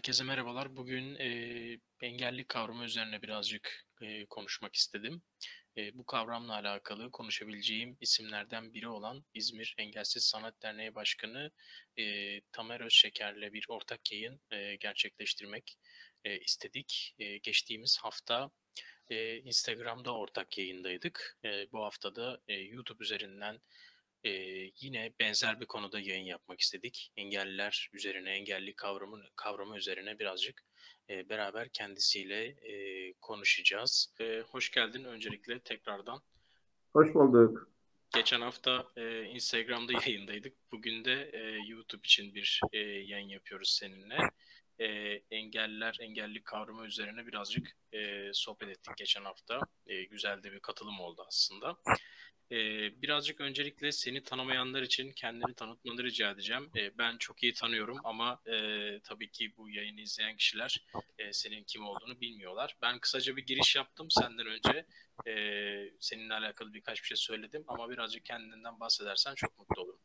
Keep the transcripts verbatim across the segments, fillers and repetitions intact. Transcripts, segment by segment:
Herkese merhabalar. Bugün eee, engellilik kavramı üzerine birazcık eee, konuşmak istedim. Eee, bu kavramla alakalı konuşabileceğim isimlerden biri olan İzmir Engelsiz Sanat Derneği Başkanı eee, Tamer Özşeker'le bir ortak yayın eee, gerçekleştirmek eee, istedik. Eee, geçtiğimiz hafta eee, Instagram'da ortak yayındaydık. Eee, bu hafta da eee, YouTube üzerinden Eee, yine benzer bir konuda yayın yapmak istedik. Engelliler üzerine, engelli kavramı, kavramı üzerine birazcık eee, beraber kendisiyle eee, konuşacağız. Eee, hoş geldin öncelikle tekrardan. Hoş bulduk. Geçen hafta eee, Instagram'da yayındaydık. Bugün de eee, YouTube için bir eee, yayın yapıyoruz seninle. Eee, engelliler, engellilik kavramı üzerine birazcık eee, sohbet ettik geçen hafta. Eee, güzel de bir katılım oldu aslında. Ee, birazcık öncelikle seni tanımayanlar için kendini tanıtmanı rica edeceğim. Ee, ben çok iyi tanıyorum ama e, tabii ki bu yayını izleyen kişiler e, senin kim olduğunu bilmiyorlar. Ben kısaca bir giriş yaptım senden önce. E, seninle alakalı birkaç bir şey söyledim ama birazcık kendinden bahsedersen çok mutlu olurum.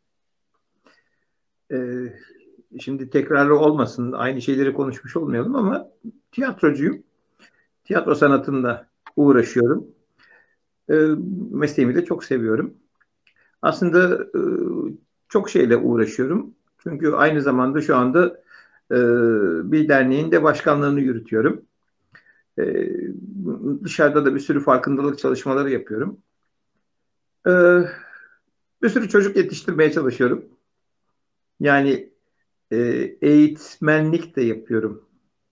Ee, şimdi tekrarı olmasın, aynı şeyleri konuşmuş olmayalım ama tiyatrocuyum. Tiyatro sanatında uğraşıyorum. Ee, mesleğimi de çok seviyorum. Aslında e, çok şeyle uğraşıyorum. Çünkü aynı zamanda şu anda e, bir derneğin de başkanlığını yürütüyorum. E, dışarıda da bir sürü farkındalık çalışmaları yapıyorum. E, bir sürü çocuk yetiştirmeye çalışıyorum. Yani e, eğitmenlik de yapıyorum.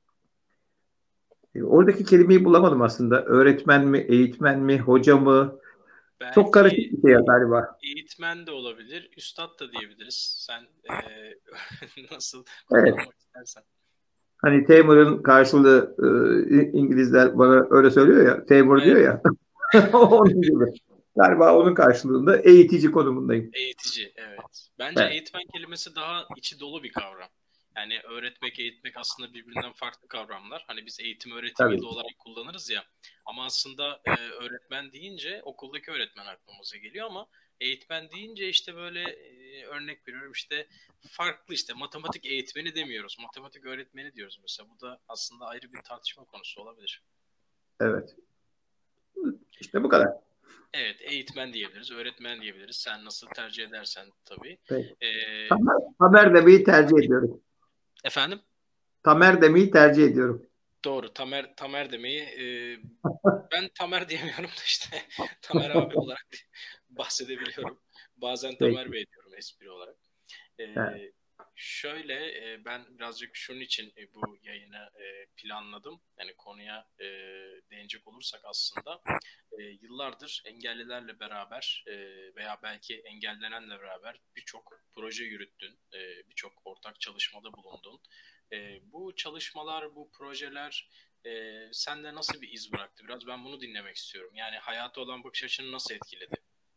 E, Oradaki kelimeyi bulamadım aslında. Öğretmen mi, eğitmen mi, hoca mı? Çok karışık Belki bir şey galiba. eğitmen de olabilir, üstad da diyebiliriz. Sen e, nasıl Evet. kullanmak istersen. Hani Tamer'ın karşılığı e, İngilizler bana öyle söylüyor ya. Tamer diyor Evet, ya. Onun gibi. Galiba onun karşılığında eğitici konumundayım. eğitici, evet. Bence Evet. eğitmen kelimesi daha içi dolu bir kavram. Yani öğretmek, eğitmek aslında birbirinden farklı kavramlar. Hani biz eğitim öğretim Tabii. yılı olarak kullanırız ya. Ama aslında e, öğretmen deyince okuldaki öğretmen aklımıza geliyor ama eğitmen deyince işte böyle e, örnek veriyorum işte farklı işte matematik eğitmeni demiyoruz. Matematik öğretmeni diyoruz mesela. Bu da aslında ayrı bir tartışma konusu olabilir. Evet. İşte bu kadar. Evet, eğitmen diyebiliriz, öğretmen diyebiliriz. Sen nasıl tercih edersen tabii. Peki. Ee, Tamer, Tamer demeyi tercih ediyorum. efendim? Tamer demeyi tercih ediyorum. Doğru, Tamer Tamer demeyi e, ben Tamer diyemiyorum da işte Tamer abi olarak bahsedebiliyorum. Bazen Tamer Peki. Bey diyorum espri olarak. Evet. Ee, şöyle e, ben birazcık şunun için e, bu yayını e, planladım. Yani konuya e, değinecek olursak aslında e, yıllardır engellilerle beraber e, veya belki engellenenle beraber birçok proje yürüttün, e, birçok ortak çalışmada bulundun. E, bu çalışmalar, bu projeler e, sende nasıl bir iz bıraktı? Biraz ben bunu dinlemek istiyorum. Yani hayata olan bakış açını nasıl etkiledi?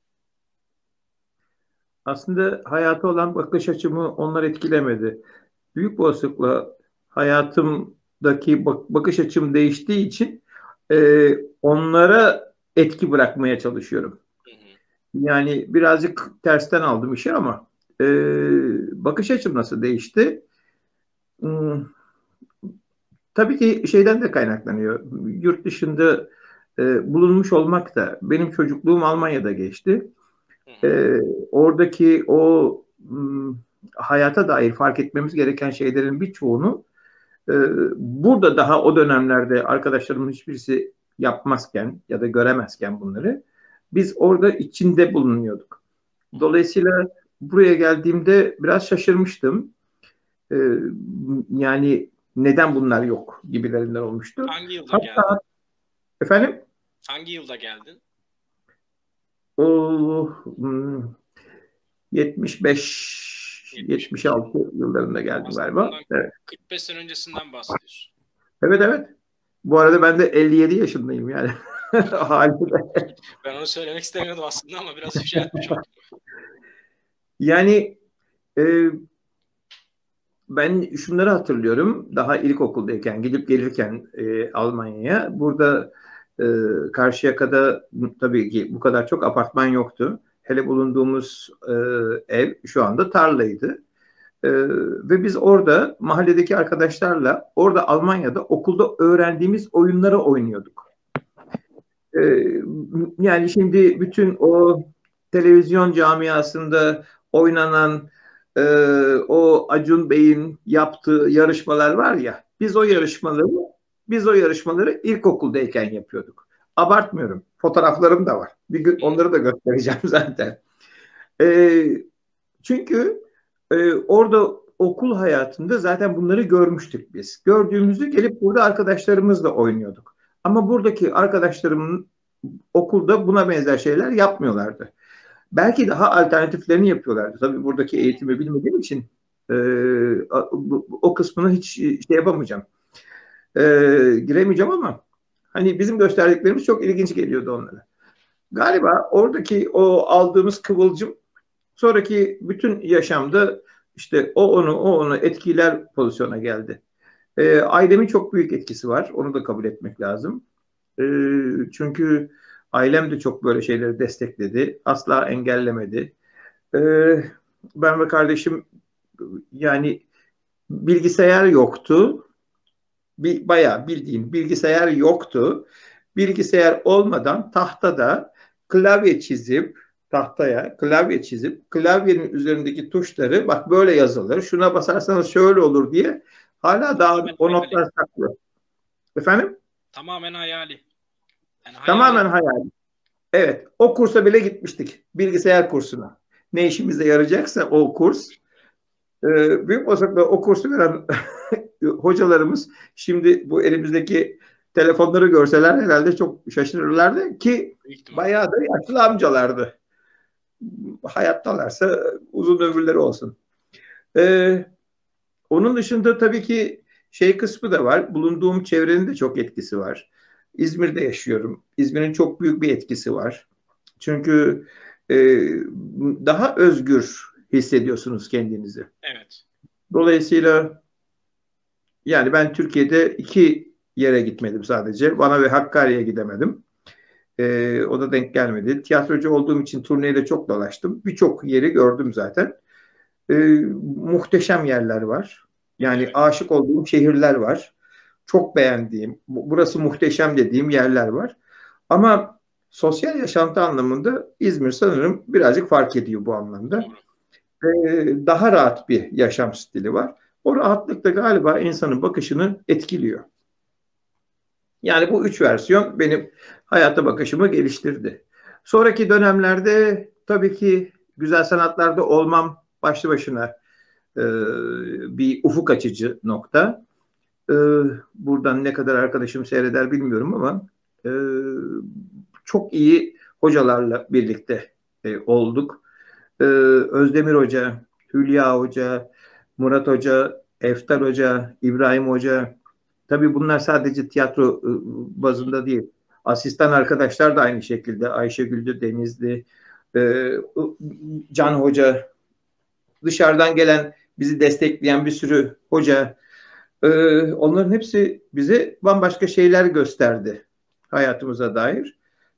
Aslında hayata olan bakış açımı onlar etkilemedi. Büyük olasılıkla hayatımdaki bak- bakış açım değiştiği için e, onlara etki bırakmaya çalışıyorum. Hı hı. Yani birazcık tersten aldım işi ama e, bakış açım nasıl değişti? Hmm, tabii ki şeyden de kaynaklanıyor. Yurt dışında e, bulunmuş olmak da benim çocukluğum Almanya'da geçti. Hı hı. E, oradaki o hmm, hayata dair fark etmemiz gereken şeylerin birçoğunu e, burada daha o dönemlerde arkadaşlarımın hiçbirisi yapmazken ya da göremezken bunları biz orada içinde bulunuyorduk. Hı hı. Dolayısıyla buraya geldiğimde biraz şaşırmıştım. E, yani neden bunlar yok gibilerinden olmuştu. Hangi yılda Hatta geldin? efendim Hangi yılda geldin? o hmm, yetmiş beş yetmiş beş. yetmiş altı yıllarında geldim Aslında galiba. bundan Evet. kırk beş sene öncesinden bahsediyorsun. Evet evet. Bu arada ben de elli yedi yaşındayım yani. Haliyle. Ben onu söylemek istemiyordum aslında ama biraz ifşa etmiş oldum. Yani e, ben şunları hatırlıyorum. Daha ilkokuldayken gidip gelirken e, Almanya'ya. Burada e, Karşıyaka'da tabii ki bu kadar çok apartman yoktu. Hele bulunduğumuz e, ev şu anda tarlaydı. Ee, ve biz orada mahalledeki arkadaşlarla orada Almanya'da okulda öğrendiğimiz oyunları oynuyorduk. Ee, yani şimdi bütün o televizyon camiasında oynanan e, o Acun Bey'in yaptığı yarışmalar var ya, biz o yarışmaları biz o yarışmaları ilkokuldayken yapıyorduk. Abartmıyorum. Fotoğraflarım da var. Bir gün onları da göstereceğim zaten. Ee, çünkü e, orada okul hayatında zaten bunları görmüştük biz. Gördüğümüzde gelip burada arkadaşlarımızla oynuyorduk. Ama buradaki arkadaşlarımın okulda buna benzer şeyler yapmıyorlardı. Belki daha alternatiflerini yapıyorlardı. Tabii buradaki eğitimi bilmediğim için e, o kısmını hiç şey yapamayacağım. E, giremeyeceğim ama hani bizim gösterdiklerimiz çok ilginç geliyordu onlara. Galiba oradaki o aldığımız kıvılcım sonraki bütün yaşamda işte o onu o onu etkiler pozisyona geldi. E, ailemin çok büyük etkisi var. Onu da kabul etmek lazım. E, çünkü ailem de çok böyle şeyleri destekledi. Asla engellemedi. E, ben ve kardeşim yani bilgisayar yoktu. Bir, bayağı bildiğin bilgisayar yoktu. Bilgisayar olmadan tahtada klavye çizip tahtaya klavye çizip klavyenin üzerindeki tuşları bak böyle yazılır. Şuna basarsanız şöyle olur diye hala daha Tamamen o hayali. notlar saklı. Efendim? Tamamen hayali. Yani Tamamen hayali. hayal. Evet, o kursa bile gitmiştik. Bilgisayar kursuna. Ne işimize yarayacaksa o kurs. Ee, büyük olasılıkla o kursu veren hocalarımız şimdi bu elimizdeki telefonları görseler herhalde çok şaşırırlardı ki bayağı da yaşlı amcalardı. Hayattalarsa uzun ömürleri olsun. Ee, onun dışında tabii ki şey kısmı da var. Bulunduğum çevrenin de çok etkisi var. İzmir'de yaşıyorum. İzmir'in çok büyük bir etkisi var. Çünkü e, daha özgür hissediyorsunuz kendinizi. Evet. Dolayısıyla yani ben Türkiye'de iki yere gitmedim sadece. Van'a ve Hakkari'ye gidemedim. E, o da denk gelmedi. Tiyatrocu olduğum için turneyle çok dolaştım. Birçok yeri gördüm zaten. E, muhteşem yerler var. Yani Evet. aşık olduğum şehirler var. Çok beğendiğim, burası muhteşem dediğim yerler var. Ama sosyal yaşantı anlamında İzmir sanırım birazcık fark ediyor bu anlamda. Ee, daha rahat bir yaşam stili var. O rahatlık da galiba insanın bakışını etkiliyor. Yani bu üç versiyon benim hayata bakışımı geliştirdi. Sonraki dönemlerde tabii ki güzel sanatlarda olmam başlı başına e, bir ufuk açıcı nokta. E, buradan ne kadar arkadaşım seyreder bilmiyorum ama e, çok iyi hocalarla birlikte e, olduk. E, Özdemir Hoca, Hülya Hoca, Murat Hoca, Eftar Hoca, İbrahim Hoca. Tabii bunlar sadece tiyatro e, bazında değil. Asistan arkadaşlar da aynı şekilde. Ayşegül Denizli, e, Can Hoca, dışarıdan gelen bizi destekleyen bir sürü hoca. E, onların hepsi bize bambaşka şeyler gösterdi hayatımıza dair.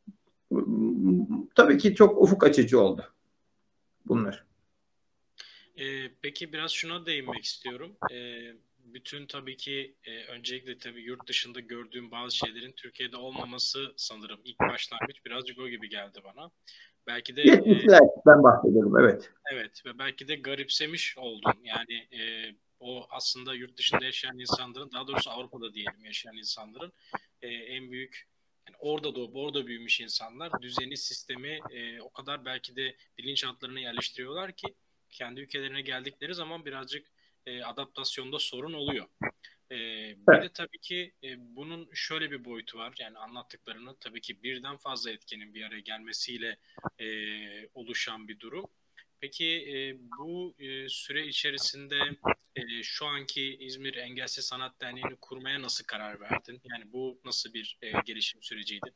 Tabii ki çok ufuk açıcı oldu bunlar. Ee, peki biraz şuna değinmek istiyorum. Ee, bütün tabii ki e, öncelikle tabii yurt dışında gördüğüm bazı şeylerin Türkiye'de olmaması sanırım ilk başlangıç birazcık o gibi geldi bana. Belki de e, yetmişlerden bahsediyorum, evet. evet ve belki de garipsemiş oldum. Yani e, o aslında yurt dışında yaşayan insanların, daha doğrusu Avrupa'da diyelim yaşayan insanların e, en büyük, yani orada doğup orada büyümüş insanlar düzeni, sistemi e, o kadar belki de bilinçaltlarına yerleştiriyorlar ki kendi ülkelerine geldikleri zaman birazcık e, adaptasyonda sorun oluyor. E, bir de tabii ki e, bunun şöyle bir boyutu var. Yani anlattıklarını tabii ki birden fazla etkenin bir araya gelmesiyle e, oluşan bir durum. Peki e, bu e, süre içerisinde e, şu anki İzmir Engelsiz Sanat Derneği'ni kurmaya nasıl karar verdin? Yani bu nasıl bir e, gelişim süreciydi?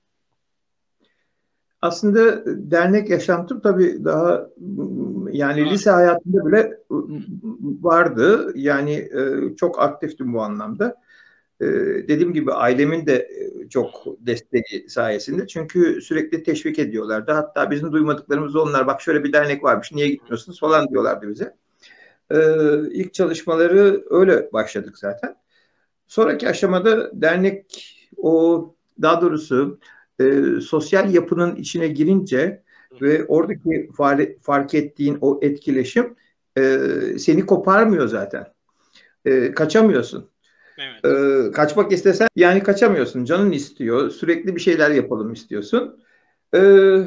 Aslında dernek yaşantım tabii daha yani Var. lise hayatında bile vardı. Yani e, çok aktiftim bu anlamda. E, dediğim gibi ailemin de çok desteği sayesinde. Çünkü sürekli teşvik ediyorlardı. Hatta bizim duymadıklarımız onlar. Bak şöyle bir dernek varmış. Niye gitmiyorsunuz falan diyorlardı bize. E, ilk çalışmaları öyle başladık zaten. Sonraki aşamada dernek o daha doğrusu e, sosyal yapının içine girince Hı hı. ve oradaki fark, fark ettiğin o etkileşim e, seni koparmıyor zaten. E, kaçamıyorsun. E, Evet. kaçmak istesen yani kaçamıyorsun. Canın istiyor. Sürekli bir şeyler yapalım istiyorsun. E,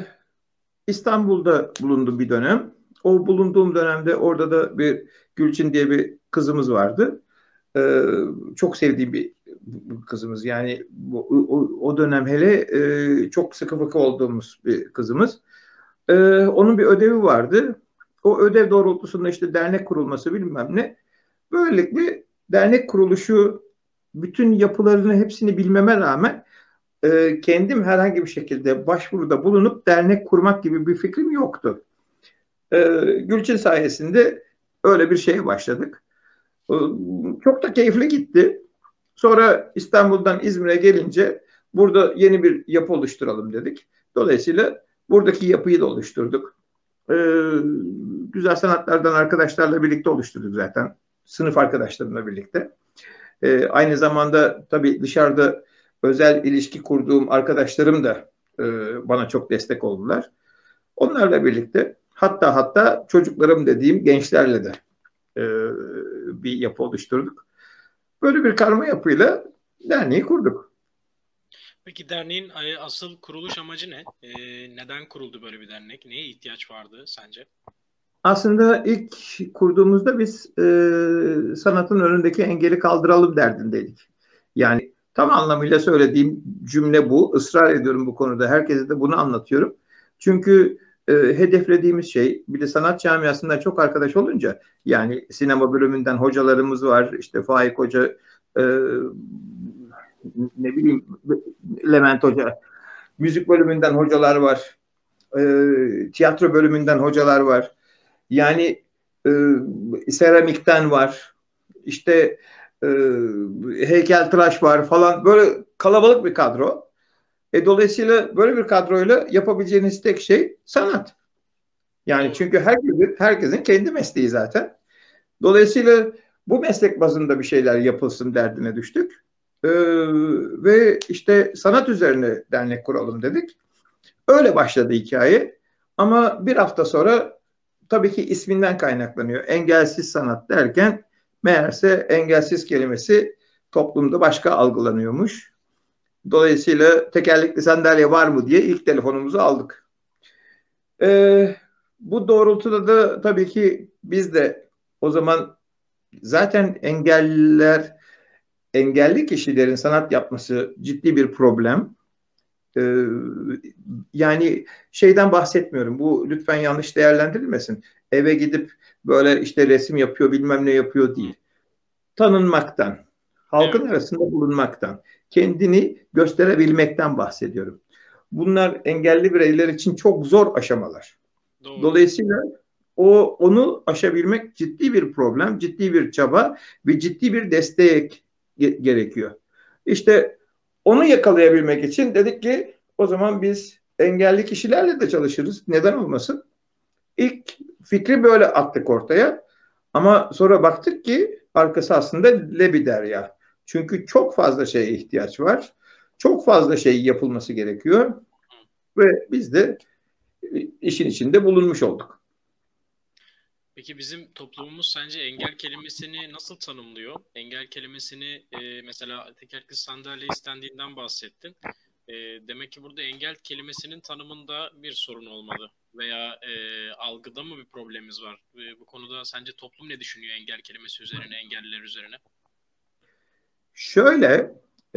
İstanbul'da bulundum bir dönem. O bulunduğum dönemde orada da bir Gülçin diye bir kızımız vardı. Ee, çok sevdiğim bir kızımız. Yani bu, o, o dönem hele e, çok sıkı fıkı olduğumuz bir kızımız. Ee, onun bir ödevi vardı. O ödev doğrultusunda işte dernek kurulması bilmem ne. Böylelikle dernek kuruluşu bütün yapılarını hepsini bilmeme rağmen e, kendim herhangi bir şekilde başvuruda bulunup dernek kurmak gibi bir fikrim yoktu. E, Gülçin sayesinde öyle bir şeye başladık. E, çok da keyifli gitti. Sonra İstanbul'dan İzmir'e gelince burada yeni bir yapı oluşturalım dedik. Dolayısıyla buradaki yapıyı da oluşturduk. E, güzel sanatlardan arkadaşlarla birlikte oluşturduk zaten. Sınıf arkadaşlarımla birlikte. E, aynı zamanda tabii dışarıda özel ilişki kurduğum arkadaşlarım da e, bana çok destek oldular. Onlarla birlikte hatta hatta çocuklarım dediğim gençlerle de e, bir yapı oluşturduk. Böyle bir karma yapıyla derneği kurduk. Peki derneğin e, asıl kuruluş amacı ne? E, neden kuruldu böyle bir dernek? Neye ihtiyaç vardı sence? Aslında ilk kurduğumuzda biz e, sanatın önündeki engeli kaldıralım derdindeydik. Yani tam anlamıyla söylediğim cümle bu. Israr ediyorum bu konuda. Herkese de bunu anlatıyorum. Çünkü e, hedeflediğimiz şey bir de sanat camiasından çok arkadaş olunca yani sinema bölümünden hocalarımız var. İşte Faik Hoca e, ne bileyim Levent Hoca, müzik bölümünden hocalar var. E, tiyatro bölümünden hocalar var. Yani e, seramikten var. İşte e, heykeltıraş var falan. Böyle kalabalık bir kadro. E, dolayısıyla böyle bir kadroyla yapabileceğiniz tek şey sanat. Yani Doğru. çünkü herkesin, herkesin kendi mesleği zaten. Dolayısıyla bu meslek bazında bir şeyler yapılsın derdine düştük. Ee, ve işte sanat üzerine dernek kuralım dedik. Öyle başladı hikaye. Ama bir hafta sonra tabii ki isminden kaynaklanıyor. Engelsiz sanat derken meğerse engelsiz kelimesi toplumda başka algılanıyormuş. Dolayısıyla tekerlekli sandalye var mı diye ilk telefonumuzu aldık. Ee, bu doğrultuda da tabii ki biz de o zaman zaten engelliler, engelli kişilerin sanat yapması ciddi bir problem. Ee, yani şeyden bahsetmiyorum. Bu lütfen yanlış değerlendirilmesin. Eve gidip böyle işte resim yapıyor, bilmem ne yapıyor Hı. değil. Tanınmaktan, halkın Evet. arasında bulunmaktan, kendini gösterebilmekten bahsediyorum. Bunlar engelli bireyler için çok zor aşamalar. Doğru. Dolayısıyla o onu aşabilmek ciddi bir problem, ciddi bir çaba ve ciddi bir destek ge- gerekiyor. İşte onu yakalayabilmek için dedik ki o zaman biz engelli kişilerle de çalışırız. Neden olmasın? İlk fikri böyle attık ortaya. Ama sonra baktık ki arkası aslında lebiderya. Çünkü çok fazla şeye ihtiyaç var. Çok fazla şey yapılması gerekiyor. Ve biz de işin içinde bulunmuş olduk. Peki bizim toplumumuz sence engel kelimesini nasıl tanımlıyor? Engel kelimesini e, mesela tekerlekli sandalye istendiğinden bahsettin. E, demek ki burada engel kelimesinin tanımında bir sorun olmalı veya e, algıda mı bir problemimiz var? E, bu konuda sence toplum ne düşünüyor engel kelimesi üzerine, engelliler üzerine? Şöyle, e,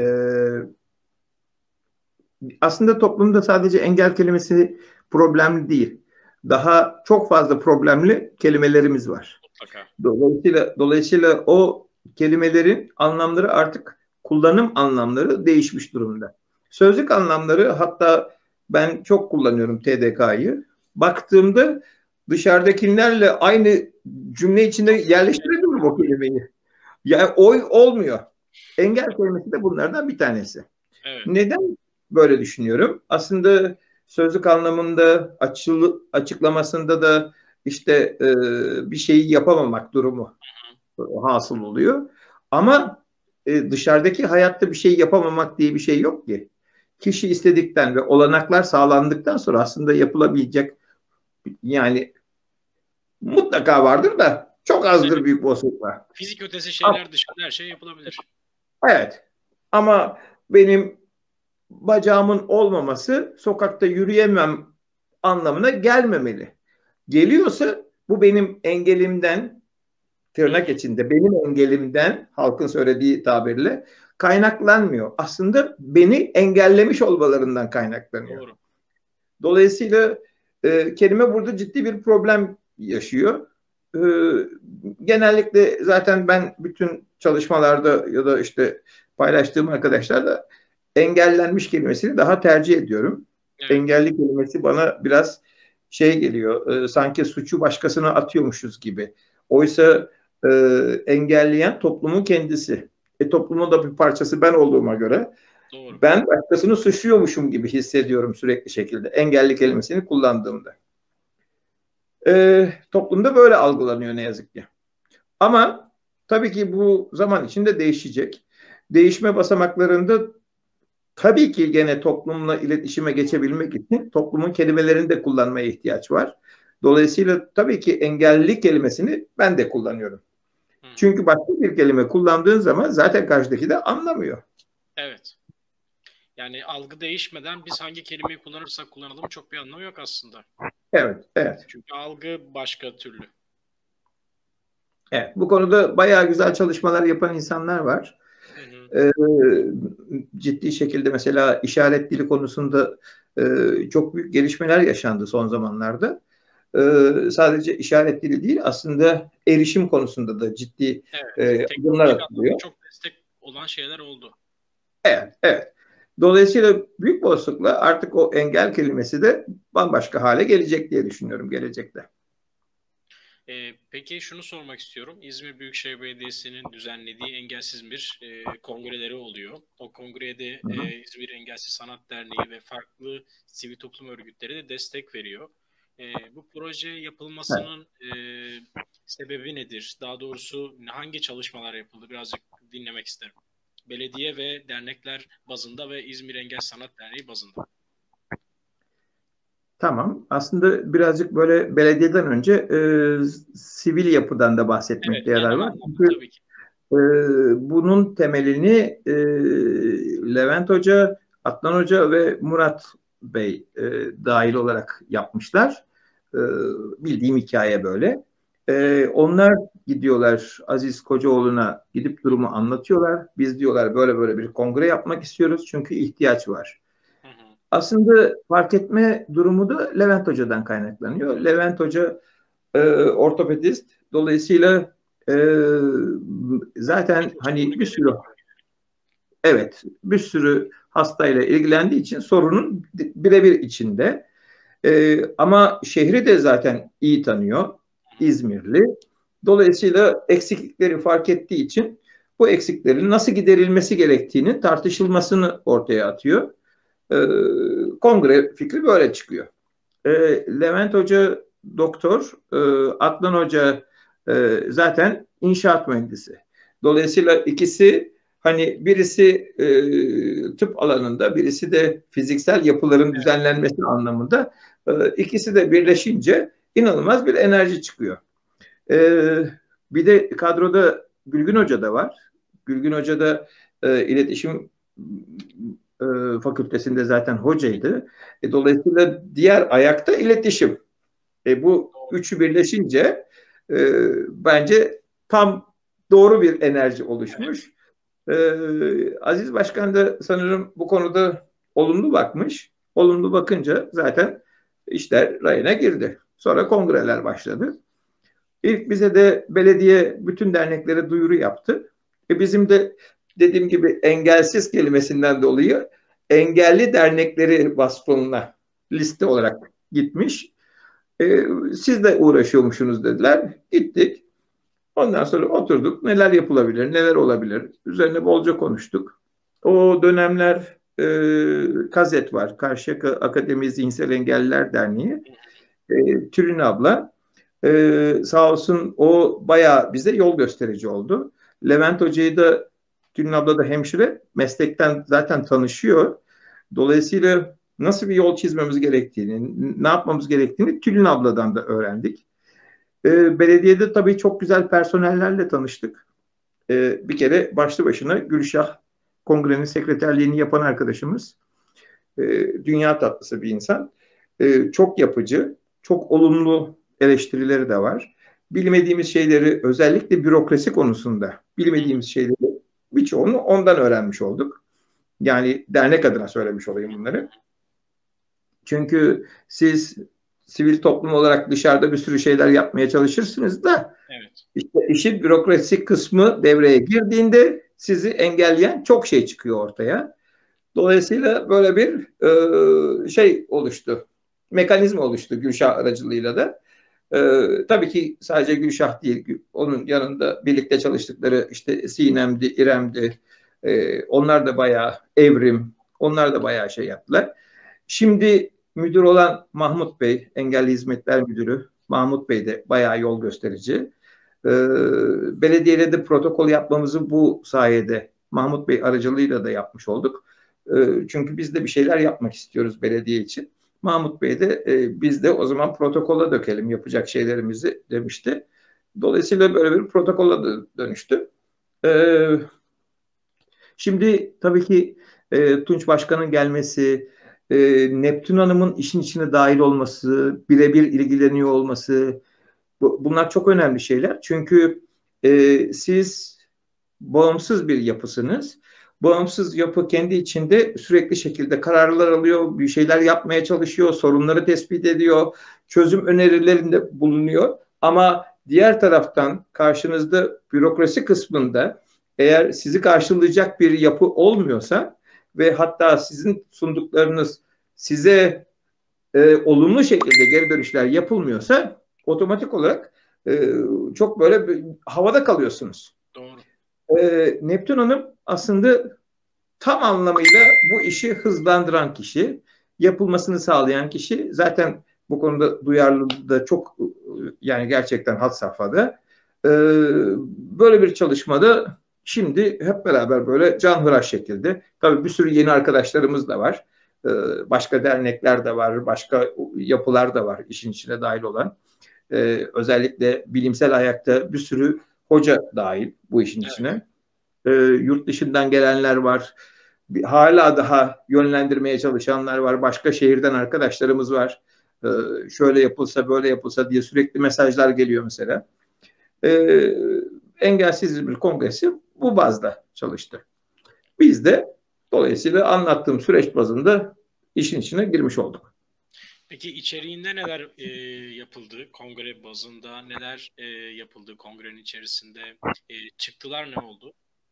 aslında toplumda sadece engel kelimesi problemli değil. Daha çok fazla problemli kelimelerimiz var. Mutlaka. Dolayısıyla, dolayısıyla o kelimelerin anlamları artık kullanım anlamları değişmiş durumda. Sözlük anlamları hatta ben çok kullanıyorum T D K'yı. Baktığımda dışarıdakilerle aynı cümle içinde yerleştiremiyorum o kelimeyi. Yani oy olmuyor. Engel kelimesi de bunlardan bir tanesi. Evet. Neden böyle düşünüyorum? Aslında sözlük anlamında açılı, açıklamasında da işte e, bir şeyi yapamamak durumu hasıl oluyor. Ama e, dışarıdaki hayatta bir şey yapamamak diye bir şey yok ki. Kişi istedikten ve olanaklar sağlandıktan sonra aslında yapılabilecek, yani mutlaka vardır da çok azdır Evet. büyük olasılıkla. Fizik ötesi şeyler dışında her şey yapılabilir. Evet. Ama benim bacağımın olmaması sokakta yürüyemem anlamına gelmemeli. Geliyorsa bu benim engelimden, Hı tırnak hı. içinde benim engelimden, halkın söylediği tabirle kaynaklanmıyor. Aslında beni engellemiş olmalarından kaynaklanıyor. Doğru. Dolayısıyla e, kelime burada ciddi bir problem yaşıyor. E, Genellikle zaten ben bütün çalışmalarda ya da işte paylaştığım arkadaşlarla engellenmiş kelimesini daha tercih ediyorum. Evet. Engelli kelimesi bana biraz şey geliyor, e, sanki suçu başkasına atıyormuşuz gibi. Oysa e, engelleyen toplumun kendisi. E, toplumun da bir parçası ben olduğuma göre Doğru. ben başkasını suçluyormuşum gibi hissediyorum sürekli şekilde engelli kelimesini kullandığımda. E, toplumda böyle algılanıyor ne yazık ki. Ama tabii ki bu zaman içinde değişecek. Değişme basamaklarında tabii ki gene toplumla iletişime geçebilmek için toplumun kelimelerini de kullanmaya ihtiyaç var. Dolayısıyla tabii ki engelli kelimesini ben de kullanıyorum. Hı hı. Çünkü başka bir kelime kullandığın zaman zaten karşıdaki de anlamıyor. Evet. Yani algı değişmeden biz hangi kelimeyi kullanırsak kullanalım çok bir anlamı yok aslında. Evet, evet. Çünkü algı başka türlü. Evet, bu konuda bayağı güzel çalışmalar yapan insanlar var. Hı hı. Ee, Ciddi şekilde mesela işaret dili konusunda e, çok büyük gelişmeler yaşandı son zamanlarda. Ee, sadece işaret dili değil, aslında erişim konusunda da ciddi Evet. e, adımlar Teknolojik anlamda atılıyor. çok destek olan şeyler oldu. Evet, evet. Dolayısıyla büyük olasılıkla artık o engel kelimesi de bambaşka hale gelecek diye düşünüyorum gelecekte. Ee, peki şunu sormak istiyorum. İzmir Büyükşehir Belediyesi'nin düzenlediği Engelsiz bir e, kongreleri oluyor. O kongrede Hı hı. e, İzmir Engelsiz Sanat Derneği ve farklı sivil toplum örgütleri de destek veriyor. E, bu proje Evet. yapılmasının e, sebebi nedir? Daha doğrusu hangi çalışmalar yapıldı? Birazcık dinlemek isterim. Belediye ve dernekler bazında ve İzmir Engel Sanat Derneği bazında. Tamam. Aslında birazcık böyle belediyeden önce e, sivil yapıdan da Evet, bahsetmekte yarar genel var. anlamda Çünkü tabii ki. e, bunun temelini e, Levent Hoca, Adnan Hoca ve Murat Bey e, dahil olarak yapmışlar. E, Bildiğim hikaye böyle. Hı hı, E, onlar gidiyorlar Aziz Kocaoğlu'na gidip durumu anlatıyorlar. Biz diyorlar böyle böyle bir kongre yapmak istiyoruz çünkü ihtiyaç var. hı hı. Aslında fark etme durumu da Levent Hoca'dan kaynaklanıyor. Levent Hoca e, ortopedist. Dolayısıyla e, zaten Birçok sorunu hani bir sürü, görebiliyor. evet, bir sürü hastayla ilgilendiği için sorunun birebir içinde. E, ama şehri de zaten iyi tanıyor. Hı hı. İzmirli. Dolayısıyla eksiklikleri fark ettiği için bu eksiklerin nasıl giderilmesi gerektiğinin tartışılmasını ortaya atıyor. E, Kongre fikri böyle çıkıyor. E, Levent Hoca doktor, e, Adnan Hoca e, zaten inşaat mühendisi. Dolayısıyla ikisi, hani birisi e, tıp alanında, birisi de fiziksel yapıların Evet. düzenlenmesi anlamında, e, ikisi de birleşince inanılmaz bir enerji çıkıyor. E, Bir de kadroda Gülgün Hoca da var. Gülgün Hoca da e, iletişim e, fakültesinde zaten hocaydı. E, dolayısıyla diğer ayakta iletişim. E, bu Doğru. üçü birleşince e, bence tam doğru bir enerji Evet. oluşmuş. E, Aziz Başkan da sanırım bu konuda olumlu bakmış. Olumlu bakınca zaten işler rayına girdi. Sonra kongreler başladı. İlk bize de belediye bütün derneklere duyuru yaptı. E bizim de dediğim gibi engelsiz kelimesinden dolayı engelli dernekleri vasfına Hı hı. liste olarak gitmiş. E, Siz de uğraşıyormuşsunuz dediler. Gittik. Ondan sonra oturduk. Neler yapılabilir, neler olabilir? Üzerine bolca konuştuk. O dönemler e, Kazet var. Karşıyaka Akademi Zihinsel Engelliler Derneği. E, Tülin abla. Ee, sağ olsun o bayağı bize yol gösterici oldu. Levent Hoca'yı da, Tülin abla da hemşire, meslekten zaten tanışıyor. Dolayısıyla nasıl bir yol çizmemiz gerektiğini, ne yapmamız gerektiğini Tülin abladan da öğrendik. Ee, belediyede tabii çok güzel personellerle tanıştık. Ee, bir kere başlı başına Gülşah, kongrenin sekreterliğini yapan arkadaşımız. Ee, dünya tatlısı bir insan. Ee, çok yapıcı, çok olumlu eleştirileri de var. Bilmediğimiz şeyleri, özellikle bürokrasi konusunda bilmediğimiz şeyleri birçoğunu ondan öğrenmiş olduk. Yani dernek adına söylemiş olayım bunları. Çünkü siz sivil toplum olarak dışarıda bir sürü şeyler yapmaya çalışırsınız da Evet. işte işin bürokrasi kısmı devreye girdiğinde sizi engelleyen çok şey çıkıyor ortaya. Dolayısıyla böyle bir e, şey oluştu. Mekanizma oluştu Gülşah aracılığıyla da. E, tabii ki sadece Gülşah değil, onun yanında birlikte çalıştıkları işte Sinem'di, İrem'di. E, onlar da bayağı Evrim, onlar da bayağı şey yaptılar. Şimdi müdür olan Mahmut Bey, Engelli Hizmetler Müdürü Mahmut Bey de bayağı yol gösterici. Ee, belediyeyle de protokol yapmamızı bu sayede Mahmut Bey aracılığıyla da yapmış olduk. Ee, çünkü biz de bir şeyler yapmak istiyoruz belediye için. Mahmut Bey de e, biz de o zaman protokola dökelim yapacak şeylerimizi demişti. Dolayısıyla böyle bir protokola dönüştü. Ee, şimdi tabii ki e, Tunç Başkan'ın gelmesi, e, Neptün Hanım'ın işin içine dahil olması, birebir ilgileniyor olması, bu, bunlar çok önemli şeyler. Çünkü e, siz bağımsız bir yapısınız. Bağımsız yapı kendi içinde sürekli şekilde kararlar alıyor, bir şeyler yapmaya çalışıyor, sorunları tespit ediyor, çözüm önerilerinde bulunuyor. Ama diğer taraftan karşınızda bürokrasi kısmında eğer sizi karşılayacak bir yapı olmuyorsa ve hatta sizin sunduklarınız size e, olumlu şekilde geri dönüşler yapılmıyorsa otomatik olarak e, çok böyle bir, havada kalıyorsunuz. Doğru. E, Neptün Hanım aslında tam anlamıyla bu işi hızlandıran kişi, yapılmasını sağlayan kişi. Zaten bu konuda duyarlılığı da çok, yani gerçekten had safhada. E, böyle bir çalışmada şimdi hep beraber böyle canhıraş şekilde, tabii bir sürü yeni arkadaşlarımız da var. Başka dernekler de var, başka yapılar da var işin içine dahil olan. Ee, özellikle bilimsel ayakta bir sürü hoca dahil bu işin içine. Ee, yurt dışından gelenler var. Bir, hala daha yönlendirmeye çalışanlar var. Başka şehirden arkadaşlarımız var. Ee, şöyle yapılsa, böyle yapılsa diye sürekli mesajlar geliyor mesela. Ee, Engelsiz İzmir Kongresi bu bazda çalıştı. Biz de dolayısıyla anlattığım süreç bazında işin içine girmiş olduk. Peki içeriğinde neler e, yapıldı? Kongre bazında neler e, yapıldı kongrenin içerisinde? E, çıktılar ne oldu?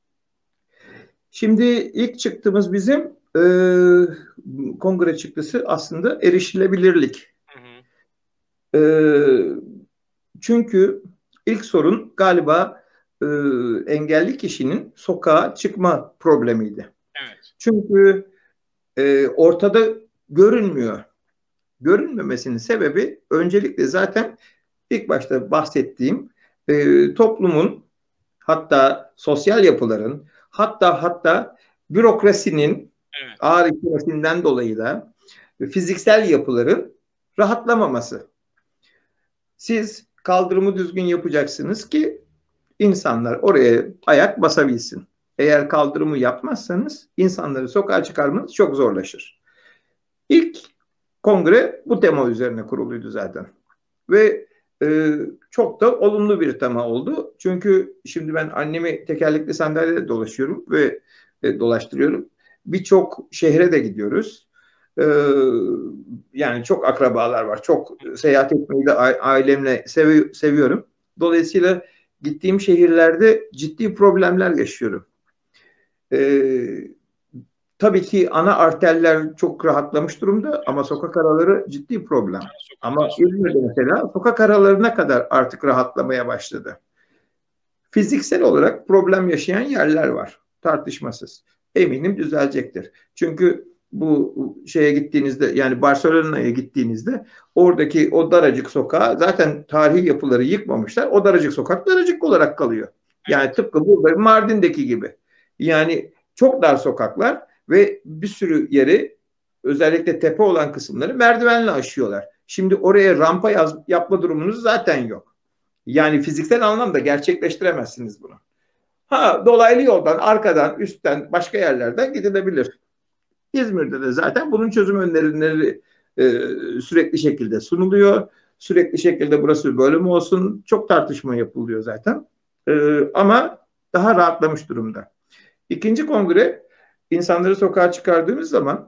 Şimdi ilk çıktığımız bizim e, kongre çıktısı aslında erişilebilirlik. Hı hı. E, çünkü ilk sorun galiba e, engelli kişinin sokağa çıkma problemiydi. Evet. Çünkü e, ortada görünmüyor. Görünmemesinin sebebi öncelikle zaten ilk başta bahsettiğim e, toplumun, hatta sosyal yapıların, hatta hatta bürokrasinin Evet. ağır işlemesinden dolayı da fiziksel yapıların rahatlamaması. Siz kaldırımı düzgün yapacaksınız ki insanlar oraya ayak basabilsin. Eğer kaldırımı yapmazsanız insanları sokağa çıkarmanız çok zorlaşır. İlk kongre bu tema üzerine kuruluydu zaten. Ve e, çok da olumlu bir tema oldu. Çünkü şimdi ben annemi tekerlekli sandalyede dolaşıyorum ve e, dolaştırıyorum. Birçok şehre de gidiyoruz. E, yani çok akrabalar var. Çok seyahat etmeyi de ailemle sevi seviyorum. Dolayısıyla gittiğim şehirlerde ciddi problemler yaşıyorum. E, tabii ki ana arterler çok rahatlamış durumda ama sokak araları ciddi problem. Ama İzmir'de mesela sokak aralarına kadar artık rahatlamaya başladı. Fiziksel olarak problem yaşayan yerler var. Tartışmasız. Eminim düzelecektir. Çünkü bu şeye gittiğinizde, yani Barcelona'ya gittiğinizde oradaki o daracık sokağa, zaten tarihi yapıları yıkmamışlar. O daracık sokak daracık olarak kalıyor. Yani Evet. tıpkı burada Mardin'deki gibi. Yani çok dar sokaklar ve bir sürü yeri, özellikle tepe olan kısımları merdivenle aşıyorlar. Şimdi oraya rampa yaz, yapma durumunuz zaten yok. Yani fiziksel anlamda gerçekleştiremezsiniz bunu. Ha, dolaylı yoldan, arkadan, üstten, başka yerlerden gidilebilir. İzmir'de de zaten bunun çözüm önerileri e, sürekli şekilde sunuluyor. Sürekli şekilde burası bir bölüm olsun. Çok tartışma yapılıyor zaten. E, ama daha rahatlamış durumda. İkinci kongre, insanları sokağa çıkardığımız zaman